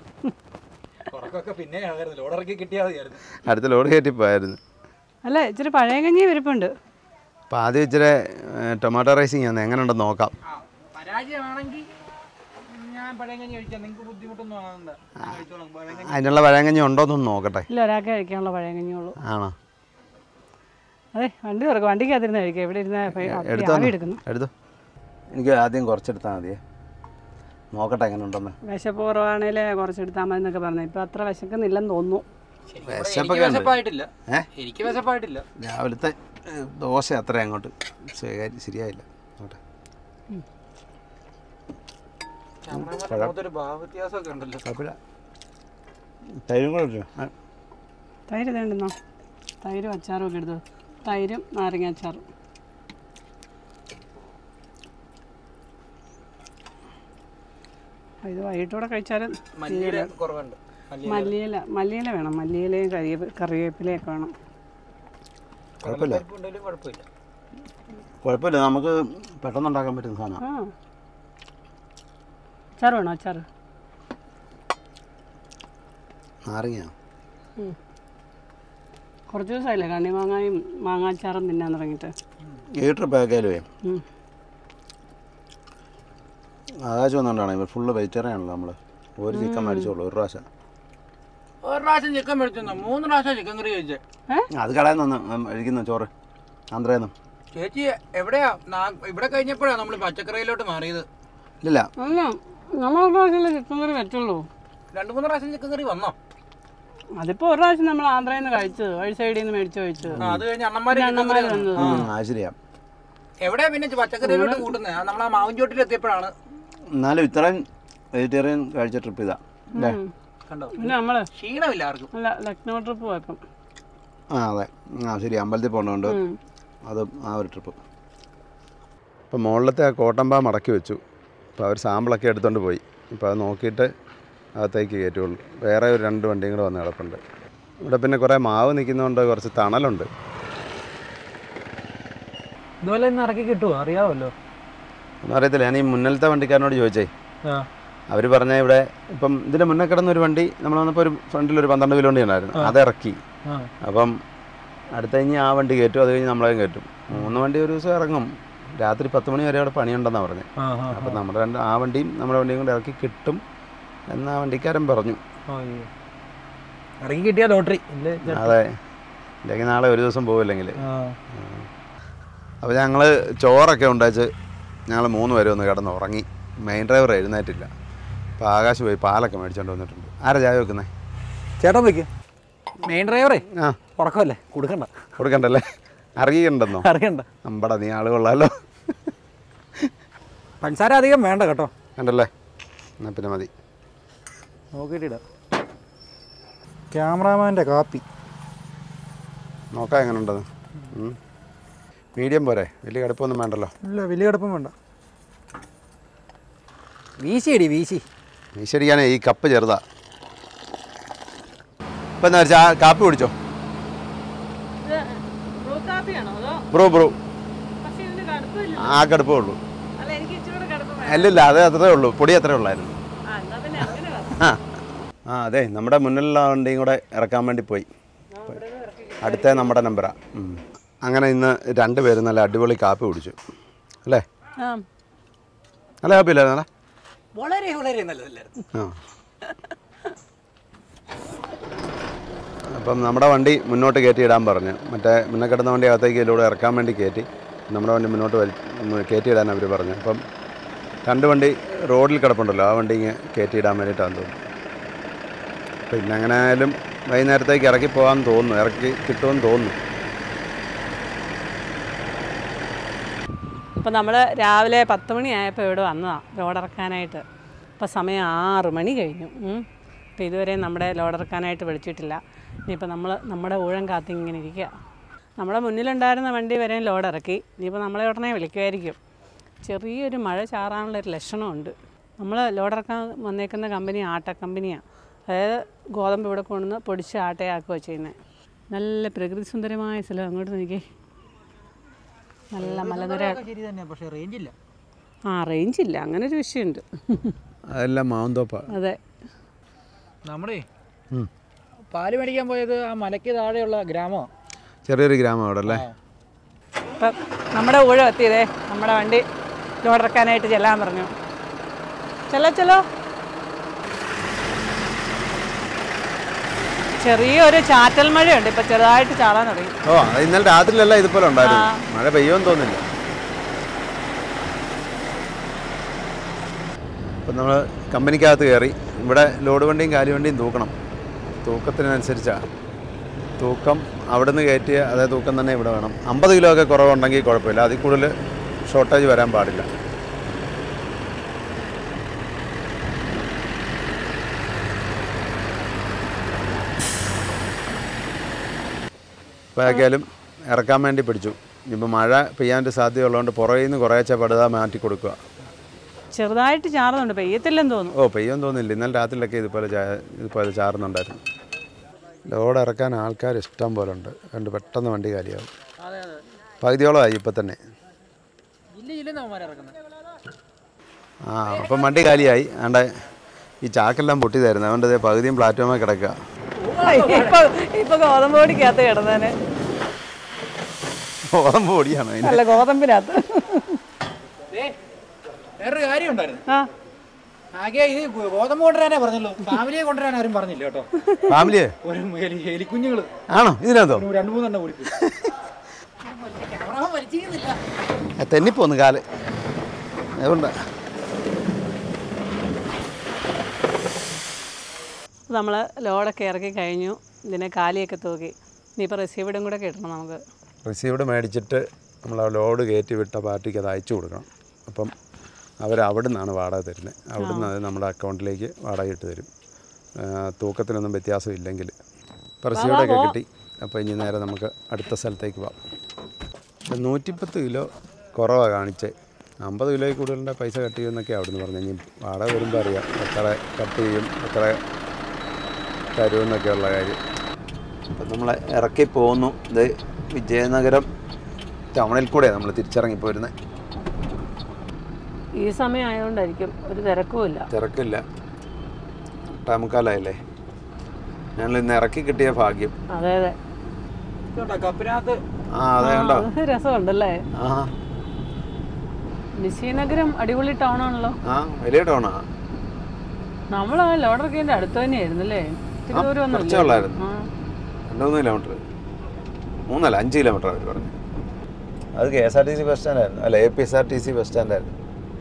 അടുത്ത ലോഡ് കയറ്റിപ്പോയായിരുന്നു. അല്ല, ഇച്ചിരി പഴയ കഞ്ഞി ഇരിപ്പുണ്ട്. അപ്പോൾ ആദ്യം ഇച്ചിരി ടൊമാറ്റോ റൈസിങ് ആണ്, എങ്ങനെ ഉണ്ടെന്ന് നോക്കാം. പരാജയമാണെങ്കിൽ ഞാൻ ഞാൻ പഴയകഞ്ഞി കഴിക്കാം, നിങ്ങൾക്ക് ബുദ്ധിമുട്ടൊന്നും ആകണ്ട. അതിനുള്ള പഴയകഞ്ഞി ഉണ്ടോന്നൊന്ന് നോക്കട്ടെ. ഇല്ല, ഒരാൾക്ക് കഴിക്കാനുള്ള പഴയകഞ്ഞിയുള്ളൂ. ആണോ? അതെ, വണ്ടി തുറക്കും. വണ്ടിക്കകത്തിരുന്ന് കഴിക്കാം. ഇവിടെ ഇരുന്ന് എടുക്കുന്നു. എടുത്തു. എനിക്ക് ആദ്യം കുറച്ചെടുത്താൽ മതിയേ, നോക്കട്ടെ എങ്ങനെ ഉണ്ടെന്ന്. വിശപ്പ് കുറവാണേൽ കുറച്ചെടുത്താൽ മതി എന്നൊക്കെ പറഞ്ഞു. ഇപ്പം അത്ര വിശക്കുന്നില്ലെന്ന് തോന്നുന്നു. വിശപ്പായിട്ടില്ല, എനിക്ക് വിശപ്പായിട്ടില്ല. രാവിലത്തെ ദോശ അത്ര അങ്ങോട്ട് ശരിയായില്ല. തൈര് വേണ്ടെന്നോ? തൈരും അച്ചാറും ഒക്കെ എടുത്തു. തൈരും നാരങ്ങ അച്ചാറും. ഇത് വൈകിട്ടൂടെ കഴിച്ചാലും മല്ലിയില മല്ലിയില വേണം. മല്ലിയിലയും കറിവേപ്പ് കറിവേപ്പിലയൊക്കെ വേണം. കുഴപ്പമില്ല കുഴപ്പമില്ല നമുക്ക് പെട്ടെന്ന് ഉണ്ടാക്കാൻ പറ്റുന്ന സാധനം. ആ, അച്ചാർ വേണോ? അച്ചാർ നാരങ്ങ കുറച്ച് ദിവസമായില്ലേ കണ്ണിമാങ്ങായും മാങ്ങാച്ചാറും തിന്നാൻ തുടങ്ങിയിട്ട്. ഏഴ് ട്രിപ്പ് ആക്കിയാലേ ആകാശം വന്നുകൊണ്ടാണ്. ഇവർ ഫുള്ള് വെജിറ്റേറിയൻ ആണല്ലോ. നമ്മൾ ഒരു ചിക്കൻ മേടിച്ചോളൂ ഒരു പ്രാവശ്യം. ഒരു പ്രാവശ്യം ചിക്കൻ മേടിച്ചു, മൂന്ന് പ്രാവശ്യം ചിക്കൻ കറി കഴിച്ചേ. അത് കളയുന്ന കഴിക്കുന്ന ചോറ് ആന്ധ്രയെന്നും. ചേച്ചി എവിടെയാ? ഇവിടെ കഴിഞ്ഞപ്പോഴാണ് നമ്മൾ പച്ചക്കറിയിലോട്ട് മാറിയത്. ഇല്ല, നമ്മൾ ഒരു പ്രാവശ്യം ചിക്കൻ കറി വെച്ചുള്ളൂ. രണ്ടു മൂന്ന് പ്രാവശ്യം ചിക്കൻ കറി വന്നോ? അതിപ്പോ ഒരു പ്രാവശ്യം നമ്മൾ ആന്ധ്രയിൽ നിന്ന് കഴിച്ചത്, വഴി സൈഡിൽ നിന്ന് മേടിച്ചു കഴിച്ചത്. അത് കഴിഞ്ഞ് അണ്ണന്മാര് അണ്ണന്മാര് അത് ശരിയാ. എവിടെയാ പിന്നെ പച്ചക്കറിയിലോട്ട് കൂട്ടുന്നത്? നമ്മൾ ആ മാവിൻചോട്ടിൽ എത്തിയപ്പോഴാണ്. എന്നാലും ഇത്രയും വെജിറ്റേറിയൻ കഴിച്ച ട്രിപ്പ് ഇതാ അല്ലേ? കണ്ടോ? പിന്നെ നമ്മള് ക്ഷീണമില്ല ആർക്കും. അല്ല, ലക്നൗ ട്രിപ്പ് പോയപ്പം. ആ അതെ, ആ ശരി, അമ്പലത്തിൽ പോകണോണ്ട് അത് ആ ഒരു ട്രിപ്പ്. ഇപ്പം മുകളിലത്തെ ആ കോട്ടമ്പാ മടക്കി വെച്ചു. അപ്പോൾ അവർ സാമ്പിളൊക്കെ എടുത്തുകൊണ്ട് പോയി. ഇപ്പോൾ അത് നോക്കിയിട്ട് അകത്തേക്ക് കയറ്റുള്ളൂ. വേറെ ഒരു രണ്ട് വണ്ടിയും കൂടെ വന്ന് കിടപ്പുണ്ട്. ഇവിടെ പിന്നെ കുറേ മാവ് നിൽക്കുന്നതുകൊണ്ട് കുറച്ച് തണലുണ്ട്. ഇതുപോലെ ഇന്ന് ഇറക്കി കിട്ടുമോ അറിയാമല്ലോ? ഒന്നും അറിയത്തില്ല. ഞാൻ ഈ മുന്നിലത്തെ വണ്ടിക്കാരനോട് ചോദിച്ചേ, അവർ പറഞ്ഞ ഇവിടെ ഇപ്പം ഇതിൻ്റെ മുന്നേ കിടന്നൊരു വണ്ടി നമ്മൾ വന്നപ്പോൾ ഒരു ഫ്രണ്ടിലൊരു പന്ത്രണ്ട് കിലോ വണ്ടി ഉണ്ടായിരുന്നു, അതിറക്കി. അപ്പം അടുത്ത കഴിഞ്ഞ് ആ വണ്ടി കയറ്റും, അത് കഴിഞ്ഞ് നമ്മളെയും കയറ്റും. മൂന്ന് വണ്ടി ഒരു ദിവസം ഇറങ്ങും. രാത്രി പത്ത് മണി വരെ അവിടെ പണിയുണ്ടെന്നാണ് പറഞ്ഞത്. അപ്പം നമ്മുടെ രണ്ട് ആ വണ്ടിയും നമ്മുടെ വണ്ടിയും കൂടെ ഇറക്കി കിട്ടും എന്ന് ആ വണ്ടിക്കാരൻ പറഞ്ഞു. ഇറങ്ങി കിട്ടിയ ലോട്ടറി. അതെ, ഇല്ലെങ്കിൽ നാളെ ഒരു ദിവസം പോവില്ലെങ്കിൽ. അപ്പോൾ ഞങ്ങൾ ചോറൊക്കെ ഉണ്ടാച്ച് ഞങ്ങൾ മൂന്ന് പേരും ഒന്ന് കിടന്ന് ഉറങ്ങി. മെയിൻ ഡ്രൈവർ എഴുന്നേറ്റില്ല. അപ്പോൾ ആകാശ് പോയി പാലൊക്കെ മേടിച്ചോണ്ട് വന്നിട്ടുണ്ട്. ആരാ ചായ വെക്കുന്നത്? ചേട്ടൻ വയ്ക്കും. മെയിൻ ഡ്രൈവറേ ആ ഉറക്കമല്ലേ, കൊടുക്കണ്ട. കൊടുക്കണ്ടല്ലേ? അറിയണ്ടെന്നോ? അറിയണ്ട. അമ്പടാ, നീ ആള് കൊള്ളാലോ. പഞ്ചസാര അധികം വേണ്ട കേട്ടോ. വേണ്ടല്ലേ? എന്നാൽ പിന്നെ മതി. നോക്കിയിട്ടിടാം. ക്യാമറാമാൻ്റെ കാപ്പി നോക്കാം എങ്ങനെ ഉണ്ടെന്ന്. മീഡിയം പോരെ? വലിയ കടുപ്പൊന്നും വേണ്ടല്ലോ. ഇല്ല, വലിയ കടുപ്പം വേണ്ട. വീശിയടി വീശി വീശടിക്കാനേ ഈ കപ്പ് ചെറുതാ. ഇപ്പം എന്താ വെച്ചാൽ കാപ്പി കുടിച്ചോ? ബ്രോ ബ്രോ ആ കടുപ്പേ ഉള്ളൂ. അല്ലല്ല, അത് അത്രേ ഉള്ളൂ. പൊടി അത്രേ ഉള്ളായിരുന്നു. ആ അതെ, നമ്മുടെ മുന്നിലുള്ള വണ്ടിയും കൂടെ ഇറക്കാൻ വേണ്ടി പോയി. അടുത്ത നമ്മുടെ നമ്പറാ. അങ്ങനെ ഇന്ന് രണ്ടുപേരും നല്ല അടിപൊളി കാപ്പി കുടിച്ചു അല്ലേ? നല്ല കാപ്പി ഇല്ലായിരുന്നല്ലേ? വളരെ വളരെ നല്ലതല്ലായിരുന്നു. ആ, അപ്പം നമ്മുടെ വണ്ടി മുന്നോട്ട് കയറ്റി ഇടാൻ പറഞ്ഞു. മറ്റേ മുന്നേ കിടന്ന വണ്ടി അകത്തേക്ക് ഇതിലൂടെ ഇറക്കാൻ വേണ്ടി കയറ്റി നമ്മുടെ വണ്ടി മുന്നോട്ട് വലി കയറ്റി ഇടാൻ അവർ പറഞ്ഞു. അപ്പം രണ്ട് വണ്ടി റോഡിൽ കിടപ്പുണ്ടല്ലോ, ആ വണ്ടി ഇങ്ങനെ കയറ്റി ഇടാൻ വേണ്ടിയിട്ടാണ് തോന്നുന്നു. പിന്നെ അങ്ങനെ ആയാലും വൈകുന്നേരത്തേക്ക് ഇറക്കി പോകാൻ തോന്നുന്നു, ഇറക്കി കിട്ടുമെന്ന് തോന്നുന്നു. അപ്പോൾ നമ്മൾ രാവിലെ പത്ത് മണിയായപ്പോൾ ഇവിടെ വന്നതാണ് ലോഡിറക്കാനായിട്ട്. ഇപ്പോൾ സമയം ആറ് മണി കഴിഞ്ഞു. അപ്പോൾ ഇതുവരെ നമ്മുടെ ലോഡിറക്കാനായിട്ട് വിളിച്ചിട്ടില്ല. ഇനിയിപ്പോൾ നമ്മൾ നമ്മുടെ ഊഴം കാത്തിങ്ങനെ ഇരിക്കുക. നമ്മുടെ മുന്നിലുണ്ടായിരുന്ന വണ്ടി വരെയും ലോഡിറക്കി. ഇനിയിപ്പോൾ നമ്മളെ ഉടനെ വിളിക്കുമായിരിക്കും. ചെറിയൊരു മഴ ചാറാനുള്ളൊരു ലക്ഷണമുണ്ട്. നമ്മൾ ലോഡിറക്കാൻ വന്നേക്കുന്ന കമ്പനി ആട്ട കമ്പനിയാണ്. അതായത് ഗോതമ്പ് ഇവിടെ കൊണ്ടുവന്ന് പൊടിച്ച് ആട്ടയാക്കുക ചെയ്യുന്നത്. നല്ല പ്രകൃതി സുന്ദരമായ സ്ഥലം. അങ്ങോട്ട് നോക്കിയേ, നല്ല മലനിര. ആ റേഞ്ചില്ല, അങ്ങനെ ഒരു വിഷയമുണ്ട്. അതെല്ലാം മാന്തോപ്പ. അതെ, നമ്മുടെ പാല് മേടിക്കാൻ പോയത് ആ മലയ്ക്ക് താഴെയുള്ള ഗ്രാമമാണ്. ചെറിയൊരു ഗ്രാമം അവിടെ അല്ലേ? ഇപ്പം നമ്മുടെ ഊഴം എത്തിയതേ. നമ്മുടെ വണ്ടി ലോഡിറക്കാനായിട്ട് ചെല്ലാൻ പറഞ്ഞു. ചെല്ലോ ചെല്ലോ ചെറിയൊരു ചാറ്റൽ മഴയുണ്ട്, ഇപ്പൊ ചെറുതായിട്ട് ചാറാൻ തുടങ്ങി. ഓ അത് ഇന്നലെ രാത്രിയിലല്ല ഇതുപോലെ ഉണ്ടായിരുന്നു. മഴ പെയ്യുമെന്ന് തോന്നില്ല. അപ്പം നമ്മൾ കമ്പനിക്കകത്ത് കയറി. ഇവിടെ ലോഡ് വണ്ടിയും കാലുവണ്ടിയും തൂക്കണം. തൂക്കത്തിനനുസരിച്ചാണ് തൂക്കം. അവിടെ നിന്ന് കയറ്റിയ അതേ തൂക്കം തന്നെ ഇവിടെ വേണം. അമ്പത് കിലോ ഒക്കെ കുറവുണ്ടെങ്കിൽ കുഴപ്പമില്ല, അതിൽ കൂടുതൽ ഷോർട്ടേജ് വരാൻ പാടില്ല. ഇപ്പോൾ ആക്കിയാലും ഇറക്കാൻ വേണ്ടി പിടിച്ചു. ഇനിയിപ്പോൾ മഴ പെയ്യാൻ്റെ സാധ്യതയുള്ളതുകൊണ്ട് പുറകിൽ നിന്ന് കുറേശ്ശെ പടുത മാറ്റി കൊടുക്കുക. ചെറുതായിട്ട് ചാറുന്നുണ്ട്, പെയ്യത്തില്ലെന്ന് തോന്നുന്നു. ഓ പെയ്യൊന്നും തോന്നില്ല. ഇന്നലെ രാത്രിയിലൊക്കെ ഇതുപോലെ ഇതുപോലെ ചാറുന്നുണ്ടായിരുന്നു. ലോഡ് ഇറക്കാൻ ആൾക്കാർ ഇഷ്ടം പോലെ ഉണ്ട്. കണ്ട് പെട്ടെന്ന് വണ്ടി കാലിയാവും. പകുതിയോളമായി ഇപ്പം തന്നെ. ആ അപ്പം വണ്ടി കാലിയായി. ആണ്ട ഈ ചാക്കെല്ലാം പൊട്ടിയതായിരുന്നു. അതുകൊണ്ട് പകുതിയും പ്ലാറ്റ്ഫോമിൽ കിടക്കുക. ഇപ്പൊ ഗോതമ്പ് പൊടിക്കകത്ത് കിടന്നേനെ. ഗോതമ്പ് പൊടിയാണ് അല്ല, ഗോതമ്പിനകത്ത്. വേറൊരു കാര്യം ഉണ്ടായിരുന്നു. ആകെ ഇത് ഗോതമ്പ് കൊണ്ടുവരാനേ പറഞ്ഞല്ലോ, ഫാമിലിയെ കൊണ്ടുവരാൻ ആരും പറഞ്ഞില്ല കേട്ടോ. ഫാമിലിയെ ഒരു എലിക്കുഞ്ഞുങ്ങള് ആണോ ഇതിനകത്തോ? രണ്ടു മൂന്നെണ്ണം കൂടി തെന്നിപ്പോന്ന് കാല്. അതുകൊണ്ടാ നമ്മൾ ലോഡൊക്കെ ഇറക്കി കഴിഞ്ഞു. ഇതിനെ കാലിയൊക്കെ തൂക്കി. ഇനിയിപ്പോൾ റിസീവ്ഡും കൂടെ കിട്ടണം നമുക്ക്. റിസീവ്ഡ് മേടിച്ചിട്ട് നമ്മൾ ആ ലോഡ് കയറ്റി വിട്ട പാർട്ടിക്ക് അത് അയച്ചു കൊടുക്കണം. അപ്പം അവർ അവിടെ നിന്നാണ് വാടക തരുന്നത്. അവിടെ നിന്ന് അത് നമ്മുടെ അക്കൗണ്ടിലേക്ക് വാടക ഇട്ട് തരും. തൂക്കത്തിനൊന്നും വ്യത്യാസം ഇല്ലെങ്കിൽ. ഇപ്പോൾ റിസീവ്ഡൊക്കെ കിട്ടി. അപ്പോൾ ഇനി നേരെ നമുക്ക് അടുത്ത സ്ഥലത്തേക്ക് പോകാം. നൂറ്റിപ്പത്ത് കിലോ കുറവാണ് കാണിച്ചത്. അമ്പത് കിലോയിൽ കൂടുതലിൻ്റെ പൈസ കട്ട് ചെയ്യുമെന്നൊക്കെ അവിടെ നിന്ന് പറഞ്ഞു. ഇനി വാടക വരുമ്പോൾ അറിയാം എത്ര കട്ട് ചെയ്യും, എത്ര തരുമെന്നൊക്കെയുള്ള കാര്യം. അപ്പം നമ്മൾ ഇറക്കി പോകുന്നു. ഇത് വിജയനഗരം ടൗണിൽ കൂടെയാണ് നമ്മൾ തിരിച്ചിറങ്ങിപ്പോരുന്നത്. ഈ സമയം ആയതുകൊണ്ടായിരിക്കും ഒരു തിരക്കുമില്ല. തിരക്കില്ല. ടൈമുക്കാലായില്ലേ. ഞങ്ങൾ ഇന്ന് ഇറക്കി കിട്ടിയ ഭാഗ്യം. അതെ അതെ. കപ്പിനകത്ത് ആ അതെ കണ്ടോ, രസമുണ്ടല്ലേ. ആ വിജയനഗരം അടിപൊളി ടൗൺ ആണല്ലോ. ആ വലിയ ടൗണാ. നമ്മൾ ആ ലോഡർക്കിന്റെ അടുത്ത് തന്നെയായിരുന്നു അല്ലേ? കുറച്ചേ ഉള്ളായിരുന്നു. രണ്ട് മൂന്ന് കിലോമീറ്റർ, മൂന്നല്ല അഞ്ച് കിലോമീറ്റർ അവർ പറഞ്ഞു. അത് K S R T C bus സ്റ്റാൻഡായിരുന്നു. അല്ല A P S R T C bus സ്റ്റാൻഡായിരുന്നു.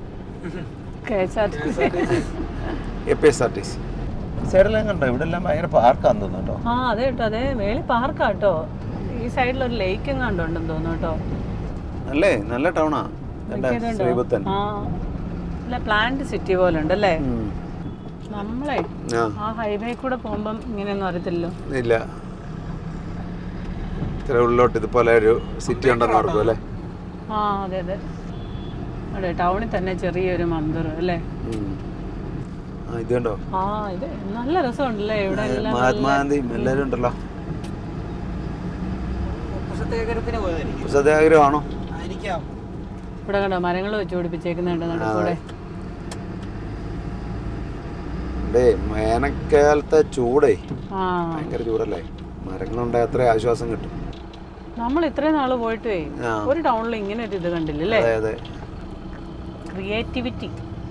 A P S R T C സൈഡിലെല്ലാം കണ്ടോ, ഇവിടെ എല്ലാം ഭയങ്കര പാർക്കാന്ന് തോന്നുന്നു കേട്ടോ. ആ അതെ കേട്ടോ, അതെ വേളി പാർക്കാട്ടോ. ഈ സൈഡിലൊരു ലേക്കും കണ്ടുണ്ടെന്ന് തോന്നുന്നു കേട്ടോ. അല്ലേ നല്ല ടൗണാ. ശ്രീപുത്തൻ പ്ലാന്റ് സിറ്റി പോലെ ഉണ്ടല്ലേ. നമ്മളെ ആ ഹൈവേ കൂടെ പോകുമ്പം ഇങ്ങനെയൊന്നും അറിയത്തില്ലല്ലോ. ഇല്ല, ഇത്ര ഉള്ളിലോട്ട് ഇതുപോലെ ഒരു സിറ്റി ഉണ്ടെന്ന് ഓർക്കും അല്ലേ. ആ അതെ അതെ. അതെ ടൗണിൽ തന്നെ ചെറിയൊരു മന്ദിർ അല്ലേ. ഇത് കണ്ടോ, ആ ഇത് നല്ല രസമുണ്ടല്ലേ. ഇവിടെ മഹാത്മാഗാന്ധിയും എല്ലാവരും ഉണ്ടല്ലോ. സത്യാഗ്രഹമാണോ? ഇവിടെ കണ്ടോ മരങ്ങൾ വെച്ച് പിടിപ്പിച്ചേക്കുന്നുണ്ട് നടുക്കൂടെ. വേനൽക്കാലത്തെ ചൂടേ ഭയങ്കര ചൂടല്ലേ. മരങ്ങളുണ്ടായ അത്ര ആശ്വാസം കിട്ടും. നമ്മൾ ഇത്രയും നാള് പോയിട്ടേ ഒരു ടൗണിൽ ഇങ്ങനെ ഒരു ഇത് കണ്ടില്ലല്ലേ. ക്രിയേറ്റിവിറ്റി.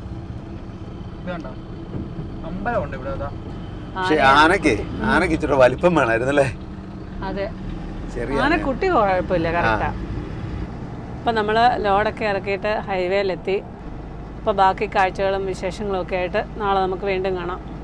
പക്ഷെ ആനക്ക് ആനക്ക് ഇച്ചിരി വലിപ്പം വേണമായിരുന്നല്ലേ. അതെ, ആന കുട്ടി കുഴപ്പമില്ല, കറക്റ്റാ. ഇപ്പം നമ്മൾ ലോഡൊക്കെ ഇറക്കിയിട്ട് ഹൈവേയിലെത്തി. അപ്പോൾ ബാക്കി കാഴ്ചകളും വിശേഷങ്ങളും ഒക്കെ ആയിട്ട് നാളെ നമുക്ക് വീണ്ടും കാണാം.